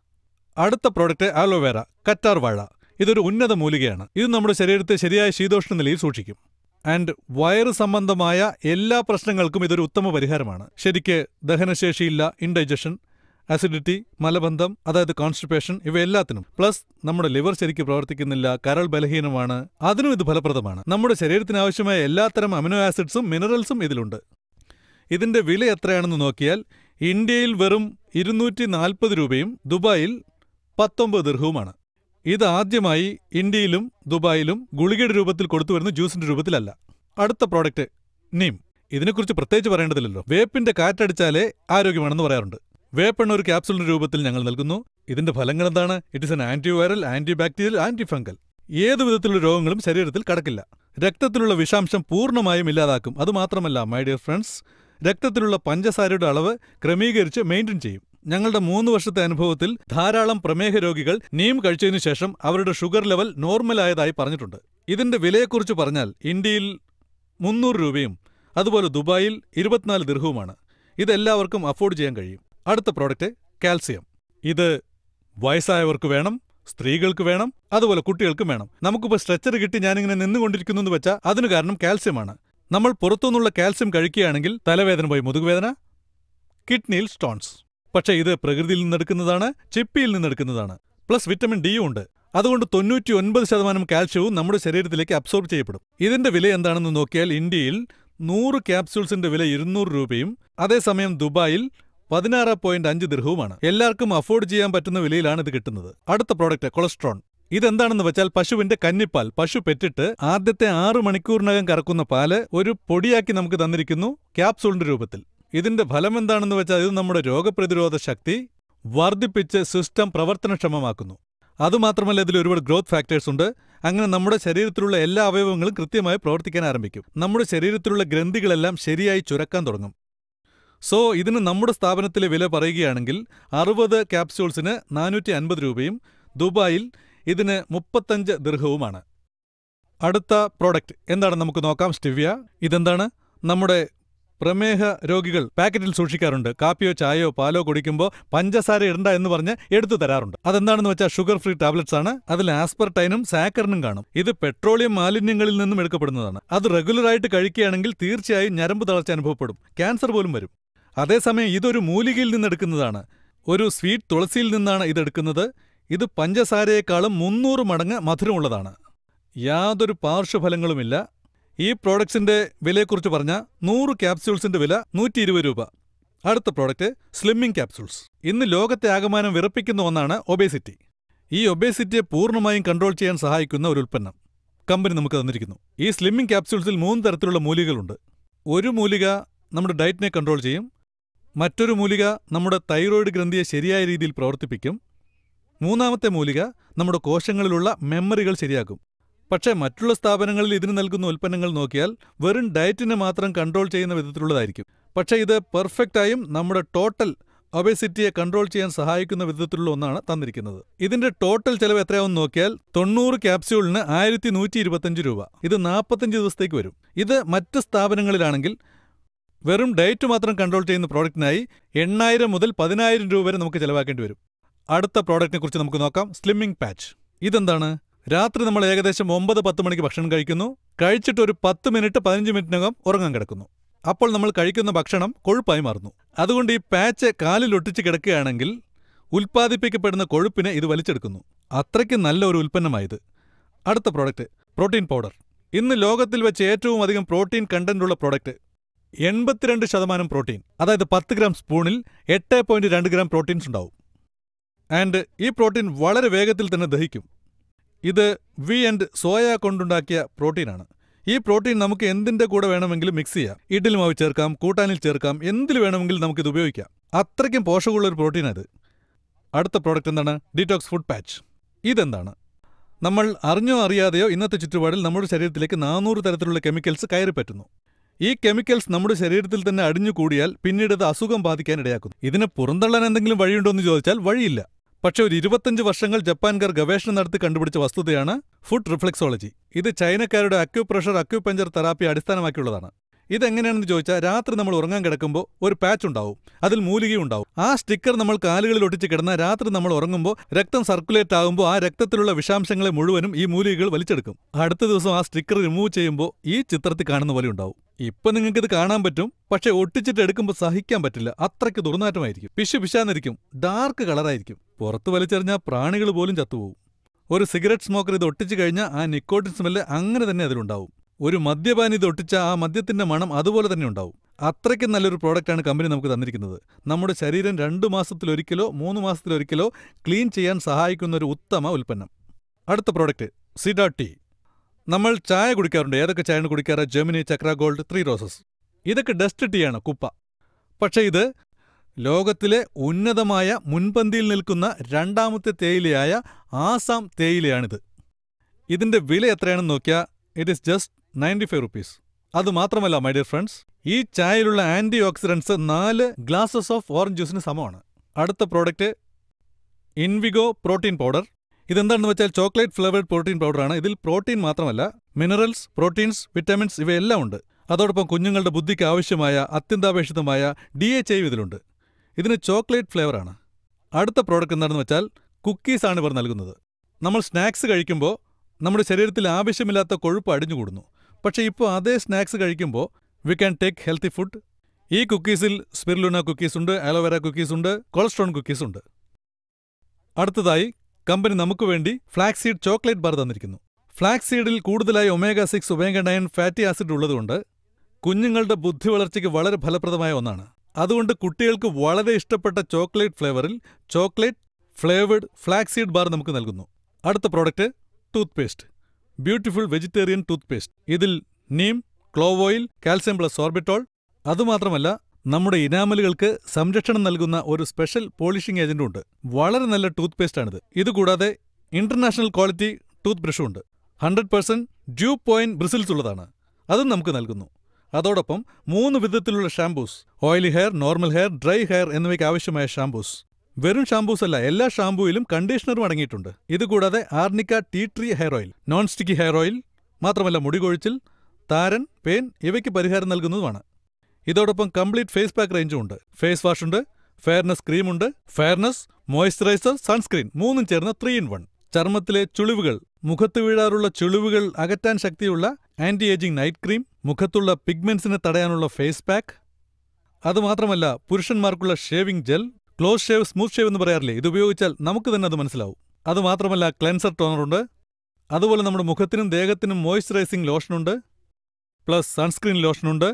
അടുത്ത പ്രോഡക്റ്റ് ആലോവേര, കറ്റാർ വാഴ. ഇതൊരു ഉന്നത മൂലികയാണ്. ഇത് നമ്മുടെ ശരീരത്തെ ശരിയായ ശീതോഷ്ണ നിലയിൽ സൂക്ഷിക്കും. ആൻഡ് വയറ് സംബന്ധമായ എല്ലാ പ്രശ്നങ്ങൾക്കും ഇതൊരു ഉത്തമ പരിഹാരമാണ്. ശരിക്ക് ദഹനശേഷിയില്ല, ഇൻഡൈജഷൻ, അസിഡിറ്റി, മലബന്ധം, അതായത് കോൺസ്റ്റിപ്പേഷൻ, ഇവയെല്ലാത്തിനും. പ്ലസ് നമ്മുടെ ലിവർ ശരിക്ക് പ്രവർത്തിക്കുന്നില്ല, കരൾ ബലഹീനമാണ്, അതിനും ഇത് ഫലപ്രദമാണ്. നമ്മുടെ ശരീരത്തിന് ആവശ്യമായ എല്ലാത്തരം അമിനോ ആസിഡ്സും മിനറൽസും ഇതിലുണ്ട്. ഇതിന്റെ വില എത്രയാണെന്ന് നോക്കിയാൽ ഇന്ത്യയിൽ വെറും ഇരുന്നൂറ്റി നാൽപ്പത് രൂപയും ദുബായിൽ പത്തൊമ്പത് ദിർഹവുമാണ്. ഇത് ആദ്യമായി ഇന്ത്യയിലും ദുബായിലും ഗുളികയുടെ രൂപത്തിൽ കൊടുത്തുവരുന്ന ജ്യൂസിന്റെ രൂപത്തിലല്ല. അടുത്ത പ്രോഡക്റ്റ് നീം. ഇതിനെക്കുറിച്ച് പ്രത്യേകിച്ച് പറയേണ്ടതില്ലല്ലോ. വേപ്പിന്റെ കാറ്റടിച്ചാലേ ആരോഗ്യമാണെന്ന് പറയാറുണ്ട്. വേപ്പെണ്ണ ഒരു ക്യാപ്സൂളിന്റെ രൂപത്തിൽ ഞങ്ങൾ നൽകുന്നു. ഇതിന്റെ ഫലങ്ങൾ എന്താണ്? It is an antiviral, anti bacterial, anti fungal. ഏതു വിധത്തിലുള്ള രോഗങ്ങളും ശരീരത്തിൽ കടക്കില്ല. രക്തത്തിലുള്ള വിഷാംശം പൂർണ്ണമായും ഇല്ലാതാക്കും. അതുമാത്രമല്ല മൈ ഡിയർ ഫ്രണ്ട്സ്, രക്തത്തിലുള്ള പഞ്ചസാരയുടെ അളവ് ക്രമീകരിച്ച് മെയിൻറ്റെയിൻ ചെയ്യും. ഞങ്ങളുടെ മൂന്ന് വർഷത്തെ അനുഭവത്തിൽ ധാരാളം പ്രമേഹ രോഗികൾ നീം കഴിച്ചതിനു ശേഷം അവരുടെ ഷുഗർ ലെവൽ നോർമലായതായി പറഞ്ഞിട്ടുണ്ട്. ഇതിന്റെ വിലയെക്കുറിച്ച് പറഞ്ഞാൽ ഇന്ത്യയിൽ മുന്നൂറ് രൂപയും അതുപോലെ ദുബായിൽ ഇരുപത്തിനാല് ദിർഹവുമാണ്. ഇതെല്ലാവർക്കും അഫോർഡ് ചെയ്യാൻ കഴിയും. അടുത്ത പ്രോഡക്റ്റ് കാൽസ്യം. ഇത് വയസ്സായവർക്ക് വേണം, സ്ത്രീകൾക്ക് വേണം, അതുപോലെ കുട്ടികൾക്കും വേണം. നമുക്കിപ്പോൾ സ്ട്രെച്ചർ കിട്ടി ഞാനിങ്ങനെ നിന്നുകൊണ്ടിരിക്കുന്നു എന്ന് വെച്ചാൽ അതിന് കാരണം കാൽസ്യമാണ്. നമ്മൾ പുറത്തുനിന്നുള്ള കാൽസ്യം കഴിക്കുകയാണെങ്കിൽ തലവേദന പോയി മുതുകുവേദന, കിഡ്നിയിൽ സ്റ്റോൺസ്. പക്ഷേ ഇത് പ്രകൃതിയിൽ നിന്നെടുക്കുന്നതാണ്, ചിപ്പിയിൽ നിന്നെടുക്കുന്നതാണ്. പ്ലസ് വിറ്റമിൻ ഡിയും ഉണ്ട്. അതുകൊണ്ട് തൊണ്ണൂറ്റി ഒൻപത് ശതമാനം കാൽസ്യവും നമ്മുടെ ശരീരത്തിലേക്ക് അബ്സോർബ് ചെയ്യപ്പെടും. ഇതിന്റെ വില എന്താണെന്ന് നോക്കിയാൽ ഇന്ത്യയിൽ നൂറ് ക്യാപ്സ്യൂൾസിന്റെ വില ഇരുന്നൂറ് രൂപയും അതേസമയം ദുബായിൽ പതിനാറ് പോയിന്റ് അഞ്ച് ദിർഹവുമാണ്. എല്ലാവർക്കും അഫോർഡ് ചെയ്യാൻ പറ്റുന്ന വിലയിലാണ് ഇത് കിട്ടുന്നത്. അടുത്ത പ്രോഡക്റ്റ് കൊളസ്ട്രോൾ. ഇതെന്താണെന്ന് വെച്ചാൽ പശുവിന്റെ കന്നിപ്പാൽ. പശു പെറ്റിട്ട് ആദ്യത്തെ ആറു മണിക്കൂറിനകം കറക്കുന്ന പാല് ഒരു പൊടിയാക്കി നമുക്ക് തന്നിരിക്കുന്നു ക്യാപ്സൂളിന്റെ രൂപത്തിൽ. ഇതിന്റെ ഫലം എന്താണെന്ന് വെച്ചാൽ ഇത് നമ്മുടെ രോഗപ്രതിരോധ ശക്തി വർദ്ധിപ്പിച്ച് സിസ്റ്റം പ്രവർത്തനക്ഷമമാക്കുന്നു. അതുമാത്രമല്ല ഇതിൽ ഒരുപാട് ഗ്രോത്ത് ഫാക്ടേഴ്സ് ഉണ്ട്. അങ്ങനെ നമ്മുടെ ശരീരത്തിലുള്ള എല്ലാ അവയവങ്ങളും കൃത്യമായി പ്രവർത്തിക്കാൻ ആരംഭിക്കും. നമ്മുടെ ശരീരത്തിലുള്ള ഗ്രന്ഥികളെല്ലാം ശരിയായി ചുരക്കാൻ തുടങ്ങും. സോ ഇതിന് നമ്മുടെ സ്ഥാപനത്തിലെ വില പറയുകയാണെങ്കിൽ അറുപത് ക്യാപ്സ്യൂൾസിന് നാനൂറ്റി അൻപത് രൂപയും ദുബായിൽ ഇതിന് മുപ്പത്തഞ്ച് ദിർഹവുമാണ്. അടുത്ത പ്രോഡക്റ്റ് എന്താണെന്ന് നമുക്ക് നോക്കാം. സ്റ്റിവ്യ. ഇതെന്താണ്? നമ്മുടെ പ്രമേഹ രോഗികൾ പാക്കറ്റിൽ സൂക്ഷിക്കാറുണ്ട്. കാപ്പിയോ ചായയോ പാലോ കുടിക്കുമ്പോൾ പഞ്ചസാര ഇടണ്ട എന്ന് പറഞ്ഞ് എടുത്തു തരാറുണ്ട്. അതെന്താണെന്ന് വെച്ചാൽ ഷുഗർ ഫ്രീ ടാബ്ലറ്റ്സ് ആണ്. അതിൽ ആസ്പെർട്ടൈനും സാക്കറിനും കാണും. ഇത് പെട്രോളിയം മാലിന്യങ്ങളിൽ നിന്നും എടുക്കപ്പെടുന്നതാണ്. അത് റെഗുലറായിട്ട് കഴിക്കുകയാണെങ്കിൽ തീർച്ചയായും ഞരമ്പ് തളർച്ച അനുഭവപ്പെടും, ക്യാൻസർ പോലും വരും. അതേസമയം ഇതൊരു മൂലികയിൽ നിന്നെടുക്കുന്നതാണ്. ഒരു സ്വീറ്റ് തുളസിയിൽ നിന്നാണ് ഇതെടുക്കുന്നത്. ഇത് പഞ്ചസാരയേക്കാളും മുന്നൂറ് മടങ്ങ് മധുരമുള്ളതാണ്. യാതൊരു പാർശ്വഫലങ്ങളുമില്ല. ഈ പ്രോഡക്ട്സിന്റെ വിലയെക്കുറിച്ച് പറഞ്ഞാൽ നൂറ് ക്യാപ്സ്യൂൾസിന്റെ വില നൂറ്റി ഇരുപത് രൂപ. അടുത്ത പ്രോഡക്റ്റ് സ്ലിമ്മിംഗ് ക്യാപ്സ്യൂൾസ്. ഇന്ന് ലോകത്തെ ആകമാനം വിറപ്പിക്കുന്ന ഒന്നാണ് ഒബേസിറ്റി. ഈ ഒബേസിറ്റിയെ പൂർണ്ണമായും കൺട്രോൾ ചെയ്യാൻ സഹായിക്കുന്ന ഒരു ഉൽപ്പന്നം കമ്പനി നമുക്ക് തന്നിരിക്കുന്നു. ഈ സ്ലിമ്മിംഗ് ക്യാപ്സ്യൂൾസിൽ മൂന്ന് തരത്തിലുള്ള മൂലികകളുണ്ട്. ഒരു മൂലിക നമ്മുടെ ഡയറ്റിനെ കൺട്രോൾ ചെയ്യും. മറ്റൊരു മൂലിക നമ്മുടെ തൈറോയിഡ് ഗ്രന്ഥിയെ ശരിയായ രീതിയിൽ പ്രവർത്തിപ്പിക്കും. മൂന്നാമത്തെ മൂലിക നമ്മുടെ കോശങ്ങളിലുള്ള മെമ്മറികൾ ശരിയാക്കും. പക്ഷേ മറ്റുള്ള സ്ഥാപനങ്ങളിൽ ഇതിന് നൽകുന്ന ഉൽപ്പന്നങ്ങൾ നോക്കിയാൽ വെറും ഡയറ്റിനെ മാത്രം കൺട്രോൾ ചെയ്യുന്ന വിധത്തിലുള്ളതായിരിക്കും. പക്ഷേ ഇത് പെർഫെക്റ്റായും നമ്മുടെ ടോട്ടൽ ഒബേസിറ്റിയെ കൺട്രോൾ ചെയ്യാൻ സഹായിക്കുന്ന വിധത്തിലുള്ള ഒന്നാണ് തന്നിരിക്കുന്നത്. ഇതിന്റെ ടോട്ടൽ ചെലവ് എത്രയാവും നോക്കിയാൽ തൊണ്ണൂറ് ക്യാപ്സ്യൂളിന് ആയിരത്തി നൂറ്റി ഇരുപത്തഞ്ച് രൂപ. ഇത് നാൽപ്പത്തഞ്ച് ദിവസത്തേക്ക് വരും. ഇത് മറ്റ് സ്ഥാപനങ്ങളിലാണെങ്കിൽ വെറും ഡയറ്റ് മാത്രം കൺട്രോൾ ചെയ്യുന്ന പ്രോഡക്റ്റിനായി എണ്ണായിരം മുതൽ പതിനായിരം രൂപ വരെ നമുക്ക് ചെലവാക്കേണ്ടി വരും. അടുത്ത പ്രോഡക്റ്റിനെ കുറിച്ച് നമുക്ക് നോക്കാം. Slimming patch. ഇതെന്താണ്? രാത്രി നമ്മൾ ഏകദേശം ഒമ്പത് പത്ത് മണിക്ക് ഭക്ഷണം കഴിക്കുന്നു. കഴിച്ചിട്ട് ഒരു പത്ത് മിനിറ്റ് പതിനഞ്ച് മിനിറ്റിനകം ഉറങ്ങാൻ കിടക്കുന്നു. അപ്പോൾ നമ്മൾ കഴിക്കുന്ന ഭക്ഷണം കൊഴുപ്പായി മാറുന്നു. അതുകൊണ്ട് ഈ പാച്ച് കാലിൽ ഒട്ടിച്ച് കിടക്കുകയാണെങ്കിൽ ഉൽപ്പാദിപ്പിക്കപ്പെടുന്ന കൊഴുപ്പിനെ ഇത് വലിച്ചെടുക്കുന്നു. അത്രയ്ക്ക് നല്ല ഒരു ഉൽപ്പന്നമായത്. അടുത്ത പ്രോഡക്റ്റ് പ്രോട്ടീൻ പൗഡർ. ഇന്ന് ലോകത്തിൽ വെച്ച് ഏറ്റവും അധികം പ്രോട്ടീൻ കണ്ടന്റുള്ള പ്രോഡക്റ്റ്. എൺപത്തിരണ്ട് ശതമാനം പ്രോട്ടീൻ. അതായത് പത്ത് ഗ്രാം സ്പൂണിൽ എട്ട് പോയിന്റ് രണ്ട് ഗ്രാം പ്രോട്ടീൻസ് ഉണ്ടാവും. ആൻഡ് ഈ പ്രോട്ടീൻ വളരെ വേഗത്തിൽ തന്നെ ദഹിക്കും. ഇത് വി ആൻഡ് സോയ കൊണ്ടുണ്ടാക്കിയ പ്രോട്ടീനാണ്. ഈ പ്രോട്ടീൻ നമുക്ക് എന്തിന്റെ കൂടെ വേണമെങ്കിലും മിക്സ് ചെയ്യാം. ഇഡ്ഡലി മാവ് ചേർക്കാം, കൂട്ടാനിൽ ചേർക്കാം, എന്തിൽ വേണമെങ്കിലും നമുക്കിത് ഉപയോഗിക്കാം. അത്രയ്ക്കും പോഷകമുള്ള ഒരു പ്രോട്ടീനത്. അടുത്ത പ്രോഡക്റ്റ് എന്താണ്? Detox food patch. ഇതെന്താണ്? നമ്മൾ അറിഞ്ഞോ അറിയാതെയോ ഇന്നത്തെ ചുറ്റുപാടിൽ നമ്മുടെ ശരീരത്തിലേക്ക് നാനൂറ് തരത്തിലുള്ള കെമിക്കൽസ് കയറി പറ്റുന്നു. ഈ കെമിക്കൽസ് നമ്മുടെ ശരീരത്തിൽ തന്നെ അടിഞ്ഞുകൂടിയാൽ പിന്നീട് അത് അസുഖം ബാധിക്കാൻ ഇടയാക്കുന്നു. ഇതിനെ പുറന്തള്ളാൻ എന്തെങ്കിലും വഴിയുണ്ടോ എന്ന് ചോദിച്ചാൽ വഴിയില്ല. പക്ഷെ ഒരു ഇരുപത്തഞ്ച് വർഷങ്ങൾ ജപ്പാൻകാർ ഗവേഷണം നടത്തി കണ്ടുപിടിച്ച വസ്തുതയാണ് ഫുഡ് റിഫ്ലെക്സോളജി. ഇത് ചൈനക്കാരുടെ അക്യുപ്രഷർ അക്യുപഞ്ചർ തെറാപ്പി അടിസ്ഥാനമാക്കിയുള്ളതാണ്. ഇതെങ്ങനെയാണെന്ന് ചോദിച്ചാൽ രാത്രി നമ്മൾ ഉറങ്ങാൻ കിടക്കുമ്പോൾ ഒരു പാച്ച് ഉണ്ടാവും, അതിൽ മൂലികയും ഉണ്ടാവും. ആ സ്റ്റിക്കർ നമ്മൾ കാലുകളിൽ ഒട്ടിച്ച് കിടന്നാൽ രാത്രി നമ്മൾ ഉറങ്ങുമ്പോൾ രക്തം സർക്കുലേറ്റ് ആകുമ്പോൾ ആ രക്തത്തിലുള്ള വിഷാംശങ്ങളെ മുഴുവനും ഈ മൂലികകൾ വലിച്ചെടുക്കും. അടുത്ത ദിവസം ആ സ്റ്റിക്കർ റിമൂവ് ചെയ്യുമ്പോൾ ഈ ചിത്രത്തിൽ കാണുന്ന പോലെ ഉണ്ടാവും. ഇപ്പൊ നിങ്ങൾക്കിത് കാണാൻ പറ്റും, പക്ഷെ ഒട്ടിച്ചിട്ട് എടുക്കുമ്പോൾ സഹിക്കാൻ പറ്റില്ല. അത്രയ്ക്ക് ദുർനാറ്റമായിരിക്കും. പിശു പിശാന്നിരിക്കും, ഡാർക്ക് കളറായിരിക്കും. പുറത്ത് വലിച്ചെറിഞ്ഞാൽ പ്രാണികൾ പോലും ചത്തുപോകും. ഒരു സിഗരറ്റ് സ്മോക്കർ ഇത് ഒട്ടിച്ചു കഴിഞ്ഞാൽ ആ നിക്കോട്ടിൻ സ്മെല്ല് അങ്ങനെ തന്നെ അതിലുണ്ടാവും. ഒരു മദ്യപാനി ഇത് ഒട്ടിച്ച ആ മദ്യത്തിന്റെ മണം അതുപോലെ തന്നെ ഉണ്ടാവും. അത്രയ്ക്ക് നല്ലൊരു പ്രോഡക്റ്റാണ് കമ്പനി നമുക്ക് തന്നിരിക്കുന്നത്. നമ്മുടെ ശരീരം രണ്ടു മാസത്തിലൊരിക്കലോ മൂന്ന് മാസത്തിലൊരിക്കലോ ക്ലീൻ ചെയ്യാൻ സഹായിക്കുന്ന ഒരു ഉത്തമ ഉൽപ്പന്നം. അടുത്ത പ്രോഡക്റ്റ് സിഡ ടീ. നമ്മൾ ചായ കുടിക്കാറുണ്ട്. ഏതൊക്കെ ചായയാണ് കുടിക്കാറ്? Gemini, Chakra Gold, Three Roses. ഇതൊക്കെ ഡസ്റ്റ് ടീയാണ്, കുപ്പ. പക്ഷേ ഇത് ലോകത്തിലെ ഉന്നതമായ മുൻപന്തിയിൽ നിൽക്കുന്ന രണ്ടാമത്തെ തേയിലയായ ആസാം തേയിലയാണിത്. ഇതിന്റെ വില എത്രയാണെന്ന് നോക്കിയാൽ it is just ninety five rupees. അതുമാത്രമല്ല മൈ ഡിയർ ഫ്രണ്ട്സ്, ഈ ചായയിലുള്ള ആന്റി ഓക്സിഡൻസ് നാല് ഗ്ലാസസ് ഓഫ് ഓറഞ്ച് ജ്യൂസിന് സമമാണ്. അടുത്ത പ്രോഡക്റ്റ് ഇൻവിഗോ പ്രോട്ടീൻ പൗഡർ. ഇതെന്താണെന്ന് വെച്ചാൽ ചോക്ലേറ്റ് ഫ്ലേവേർഡ് പ്രോട്ടീൻ പൗഡറാണ്. ഇതിൽ പ്രോട്ടീൻ മാത്രമല്ല മിനറൽസ്, പ്രോട്ടീൻസ്, വിറ്റമിൻസ് ഇവയെല്ലാം ഉണ്ട്. അതോടൊപ്പം കുഞ്ഞുങ്ങളുടെ ബുദ്ധിക്ക് ആവശ്യമായ അത്യന്താപേക്ഷിതമായ ഡി എച്ച് ഐ ഇതിലുണ്ട്. ഇതിന് ചോക്ലേറ്റ് ഫ്ലേവറാണ്. അടുത്ത പ്രോഡക്റ്റ് എന്താണെന്ന് വെച്ചാൽ കുക്കീസാണ് ഇവർ നൽകുന്നത്. നമ്മൾ സ്നാക്സ് കഴിക്കുമ്പോൾ നമ്മുടെ ശരീരത്തിൽ ആവശ്യമില്ലാത്ത കൊഴുപ്പ് അടിഞ്ഞുകൂടുന്നു. പക്ഷേ ഇപ്പോൾ അതേ സ്നാക്സ് കഴിക്കുമ്പോൾ we can take healthy food. ഈ കുക്കീസിൽ സ്പിരുലിന കുക്കീസ് ഉണ്ട്, അലോവേര കുക്കീസ് ഉണ്ട്, കൊളസ്ട്രോൾ കുക്കീസ് ഉണ്ട്. അടുത്തതായി കമ്പനി നമുക്ക് വേണ്ടി ഫ്ലാക്സ് സീഡ് ചോക്ലേറ്റ് ബാർ തന്നിരിക്കുന്നു. ഫ്ലാക്സ് സീഡിൽ കൂടുതലായി omega six omega nine fatty acid ഉള്ളതുകൊണ്ട് കുഞ്ഞുങ്ങളുടെ ബുദ്ധി വളർച്ചയ്ക്ക് വളരെ ഫലപ്രദമായ ഒന്നാണ്. അതുകൊണ്ട് കുട്ടികൾക്ക് വളരെ ഇഷ്ടപ്പെട്ട ചോക്ലേറ്റ് ഫ്ലേവറിൽ chocolate flavoured flax seed bar നമുക്ക് നൽകുന്നു. അടുത്ത product tooth paste, beautiful vegetarian tooth paste. ഇതിൽ neem, clove oil, calcium plus sorbitol. അതുമാത്രമല്ല നമ്മുടെ ഇനാമലുകൾക്ക് സംരക്ഷണം നൽകുന്ന ഒരു സ്പെഷ്യൽ പോളിഷിംഗ് ഏജന്റും ഉണ്ട്. വളരെ നല്ല ടൂത്ത് പേസ്റ്റാണിത്. ഇതുകൂടാതെ ഇന്റർനാഷണൽ ക്വാളിറ്റി ടൂത്ത് ബ്രഷും ഉണ്ട്. Hundred percent dew point bristles ഉള്ളതാണ്. അതും നമുക്ക് നൽകുന്നു. അതോടൊപ്പം മൂന്ന് വിധത്തിലുള്ള shampoos, oily hair, normal hair, dry hair എന്നിവയ്ക്ക് ആവശ്യമായ ഷാംപൂസ്. വെറും ഷാംപൂസ് അല്ല, എല്ലാ ഷാംപൂയിലും കണ്ടീഷണറും അടങ്ങിയിട്ടുണ്ട്. ഇതുകൂടാതെ arnica tea tree hair oil, non sticky hair oil. മാത്രമല്ല മുടികൊഴിച്ചിൽ, താരൻ, പെയിൻ ഇവയ്ക്ക് പരിഹാരം നൽകുന്നതുമാണ്. ഇതോടൊപ്പം കംപ്ലീറ്റ് ഫേസ് പാക്ക് റേഞ്ചും ഉണ്ട്. ഫേസ് വാഷ് ഉണ്ട്, ഫെയർനെസ് ക്രീമുണ്ട്, ഫെയർനെസ്, മോയ്സ്ചറൈസർ, സൺസ്ക്രീൻ മൂന്നും ചേർന്ന ത്രീ ഇൻ വൺ. ചർമ്മത്തിലെ ചുളിവുകൾ, മുഖത്ത് വീഴാറുള്ള ചുളിവുകൾ അകറ്റാൻ ശക്തിയുള്ള ആന്റി ഏജിംഗ് നൈറ്റ് ക്രീം, മുഖത്തുള്ള പിഗ്മെന്റ്സിനെ തടയാനുള്ള ഫേസ് പാക്ക്. അതുമാത്രമല്ല പുരുഷന്മാർക്കുള്ള shaving gel, close shave, smooth shave എന്ന് പറയാറില്ലേ, ഇത് ഉപയോഗിച്ചാൽ നമുക്ക് തന്നെ അത് മനസ്സിലാവും. അതുമാത്രമല്ല ക്ലെൻസർ ടോണറുണ്ട്. അതുപോലെ നമ്മുടെ മുഖത്തിനും ദേഹത്തിനും മോയ്സ്ചറൈസിംഗ് ലോഷനുണ്ട്, പ്ലസ് സൺസ്ക്രീൻ ലോഷനുണ്ട്.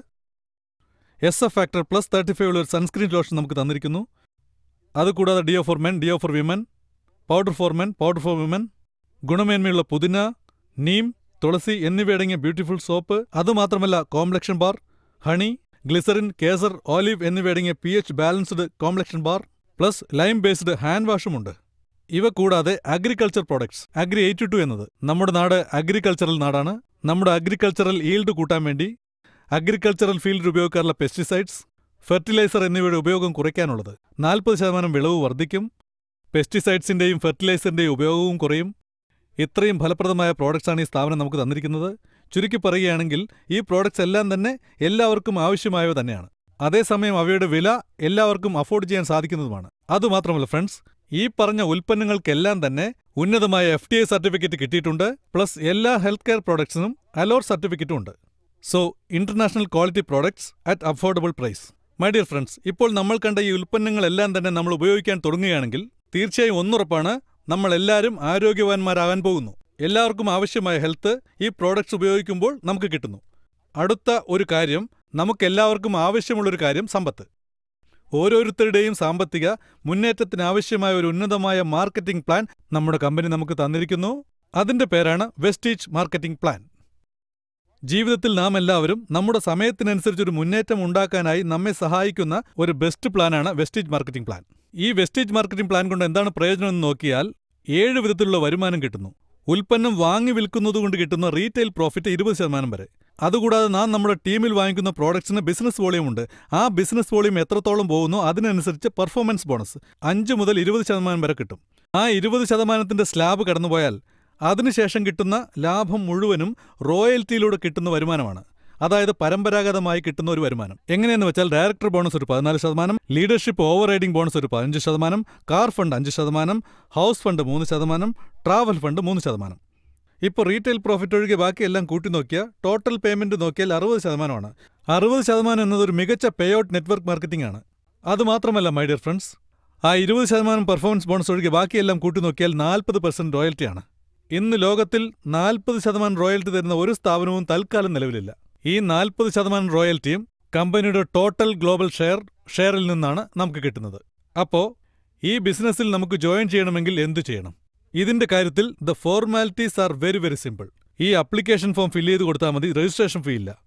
S F factor plus thirty five ഉള്ള ഒരു സൺസ്ക്രീൻ ലോഷൻ നമുക്ക് തന്നിരിക്കുന്നു. അതുകൂടാതെ deo for men, deo for women, powder for men, powder for women, ഗുണമേന്മയുള്ള പുതിന, നീം, തുളസി എന്നിവയടങ്ങിയ ബ്യൂട്ടിഫുൾ സോപ്പ്. അതുമാത്രമല്ല complexion bar, honey, glycerin, kesar, olive എന്നിവയടങ്ങിയ P H balanced complexion bar, plus lime based hand വാഷുമുണ്ട്. ഇവ കൂടാതെ agriculture products, agri eighty two എന്നത് നമ്മുടെ നാട് അഗ്രികൾച്ചറൽ നാടാണ്. നമ്മുടെ അഗ്രികൾച്ചറൽ ഈൽഡ് കൂട്ടാൻ വേണ്ടി അഗ്രികൾച്ചറൽ ഫീൽഡിൽ ഉപയോഗിക്കാറുള്ള പെസ്റ്റിസൈഡ്സ്, ഫെർട്ടിലൈസർ എന്നിവയുടെ ഉപയോഗം കുറയ്ക്കാനുള്ളത്. നാൽപ്പത് ശതമാനം വിളവ് വർദ്ധിക്കും. പെസ്റ്റിസൈഡ്സിന്റെയും ഫെർട്ടിലൈസറിന്റെയും ഉപയോഗവും കുറയും. ഇത്രയും ഫലപ്രദമായ പ്രോഡക്ട്സാണ് ഈ സ്ഥാപനം നമുക്ക് തന്നിരിക്കുന്നത്. ചുരുക്കി പറയുകയാണെങ്കിൽ ഈ പ്രോഡക്ട്സ് എല്ലാം തന്നെ എല്ലാവർക്കും ആവശ്യമായവ തന്നെയാണ്. അതേസമയം അവയുടെ വില എല്ലാവർക്കും അഫോർഡ് ചെയ്യാൻ സാധിക്കുന്നതുമാണ്. അതുമാത്രമല്ല ഫ്രണ്ട്സ്, ഈ പറഞ്ഞ ഉൽപ്പന്നങ്ങൾക്കെല്ലാം തന്നെ ഉന്നതമായ എഫ് ഡി ഐ സർട്ടിഫിക്കറ്റ് കിട്ടിയിട്ടുണ്ട്. പ്ലസ് എല്ലാ ഹെൽത്ത് കെയർ പ്രോഡക്ട്സിനും അലോർ സർട്ടിഫിക്കറ്റും ഉണ്ട്. So international quality products at affordable price. My dear friends, ഇപ്പോൾ നമ്മൾ കണ്ട ഈ ഉൽപ്പന്നങ്ങളെല്ലാം തന്നെ നമ്മൾ ഉപയോഗിക്കാൻ തുടങ്ങുകയാണെങ്കിൽ തീർച്ചയായും ഒന്നുറപ്പാണ്, നമ്മൾ എല്ലാവരും ആരോഗ്യവാന്മാരാകാൻ പോകുന്നു. എല്ലാവർക്കും ആവശ്യമായ ഹെൽത്ത് ഈ പ്രോഡക്ട്സ് ഉപയോഗിക്കുമ്പോൾ നമുക്ക് കിട്ടുന്നു. അടുത്ത ഒരു കാര്യം, നമുക്കെല്ലാവർക്കും ആവശ്യമുള്ളൊരു കാര്യം സമ്പത്ത്. ഓരോരുത്തരുടെയും സാമ്പത്തിക മുന്നേറ്റത്തിനാവശ്യമായ ഒരു ഉന്നതമായ മാർക്കറ്റിംഗ് പ്ലാൻ നമ്മുടെ കമ്പനി നമുക്ക് തന്നിരിക്കുന്നു. അതിന്റെ പേരാണ് വെസ്റ്റീജ് മാർക്കറ്റിംഗ് പ്ലാൻ. ജീവിതത്തിൽ നാം എല്ലാവരും നമ്മുടെ സമയത്തിനനുസരിച്ചൊരു മുന്നേറ്റം ഉണ്ടാക്കാനായി നമ്മെ സഹായിക്കുന്ന ഒരു ബെസ്റ്റ് പ്ലാനാണ് വെസ്റ്റീജ് മാർക്കറ്റിംഗ് പ്ലാൻ. ഈ വെസ്റ്റീജ് മാർക്കറ്റിംഗ് പ്ലാൻ കൊണ്ട് എന്താണ് പ്രയോജനം എന്ന് നോക്കിയാൽ ഏഴ് വിധത്തിലുള്ള വരുമാനം കിട്ടുന്നു. ഉൽപ്പന്നം വാങ്ങി വിൽക്കുന്നതുകൊണ്ട് കിട്ടുന്ന റീറ്റെയിൽ പ്രോഫിറ്റ് ഇരുപത് ശതമാനം വരെ. അതുകൂടാതെ നാം നമ്മുടെ ടീമിൽ വാങ്ങിക്കുന്ന പ്രോഡക്ട്സിന് ബിസിനസ് വോളിയം ഉണ്ട്. ആ ബിസിനസ് വോളിയം എത്രത്തോളം പോകുന്നു അതിനനുസരിച്ച് പെർഫോമൻസ് ബോണസ് അഞ്ച് മുതൽ ഇരുപത് ശതമാനം വരെ കിട്ടും. ആ ഇരുപത് ശതമാനത്തിന്റെ സ്ലാബ് കടന്നുപോയാൽ അതിനുശേഷം കിട്ടുന്ന ലാഭം മുഴുവനും റോയൽറ്റിയിലൂടെ കിട്ടുന്ന വരുമാനമാണ്. അതായത് പരമ്പരാഗതമായി കിട്ടുന്ന ഒരു വരുമാനം. എങ്ങനെയെന്ന് വെച്ചാൽ ഡയറക്ടർ ബോണസ് ഒരു പതിനാല് ശതമാനം, ലീഡർഷിപ്പ് ഓവർ റൈഡിംഗ് ബോണസ് ഒരു പതിനഞ്ച് ശതമാനം, കാർ ഫണ്ട് അഞ്ച് ശതമാനം, ഹൗസ് ഫണ്ട് മൂന്ന് ശതമാനം, ട്രാവൽ ഫണ്ട് മൂന്ന് ശതമാനം. ഇപ്പോൾ റീറ്റെയിൽ പ്രോഫിറ്റ് ഒഴികെ ബാക്കിയെല്ലാം കൂട്ടി നോക്കിയാൽ ടോട്ടൽ പേയ്മെന്റ് നോക്കിയാൽ അറുപത് ശതമാനമാണ്. അറുപത് ശതമാനം എന്നതൊരു മികച്ച പേ ഔട്ട് നെറ്റ്വർക്ക് മാർക്കറ്റിംഗ് ആണ്. അതുമാത്രമല്ല മൈ ഡിയർ ഫ്രണ്ട്സ്, ആ ഇരുപത് ശതമാനം പെർഫോമൻസ് ബോണസ് ഒഴികെ ബാക്കിയെല്ലാം കൂട്ടി നോക്കിയാൽ നാൽപ്പത് പെർസെന്റ് റോയൽറ്റിയാണ്. ഇന്ന് ലോകത്തിൽ നാൽപ്പത് ശതമാനം റോയൽറ്റി തരുന്ന ഒരു സ്ഥാപനവും തൽക്കാലം നിലവിലില്ല. ഈ നാൽപ്പത് ശതമാനം റോയൽറ്റിയും കമ്പനിയുടെ ടോട്ടൽ ഗ്ലോബൽ ഷെയർ ഷെയറിൽ നിന്നാണ് നമുക്ക് കിട്ടുന്നത്. അപ്പോൾ ഈ ബിസിനസ്സിൽ നമുക്ക് ജോയിൻ ചെയ്യണമെങ്കിൽ എന്തു ചെയ്യണം? ഇതിന്റെ കാര്യത്തിൽ the formalities are very very simple. ഈ അപ്ലിക്കേഷൻ ഫോം ഫില്ല് ചെയ്ത് കൊടുത്താൽ മതി. രജിസ്ട്രേഷൻ ഫീ ഇല്ല,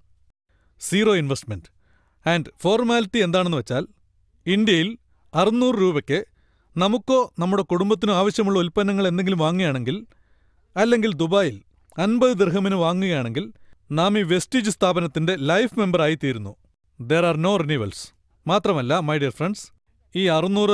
സീറോ ഇൻവെസ്റ്റ്മെന്റ്. ആൻഡ് ഫോർമാലിറ്റി എന്താണെന്ന് വെച്ചാൽ ഇന്ത്യയിൽ അറുന്നൂറ് രൂപയ്ക്ക് നമുക്കോ നമ്മുടെ കുടുംബത്തിനോ ആവശ്യമുള്ള ഉൽപ്പന്നങ്ങൾ എന്തെങ്കിലും വാങ്ങുകയാണെങ്കിൽ, അല്ലെങ്കിൽ ദുബായിൽ അൻപത് ദിർഹമിന് വാങ്ങുകയാണെങ്കിൽ നാം ഈ വെസ്റ്റീജ് സ്ഥാപനത്തിന്റെ ലൈഫ് മെമ്പർ ആയിത്തീരുന്നു. There are no renewals. മാത്രമല്ല മൈ ഡിയർ ഫ്രണ്ട്സ്, ഈ അറുന്നൂറ്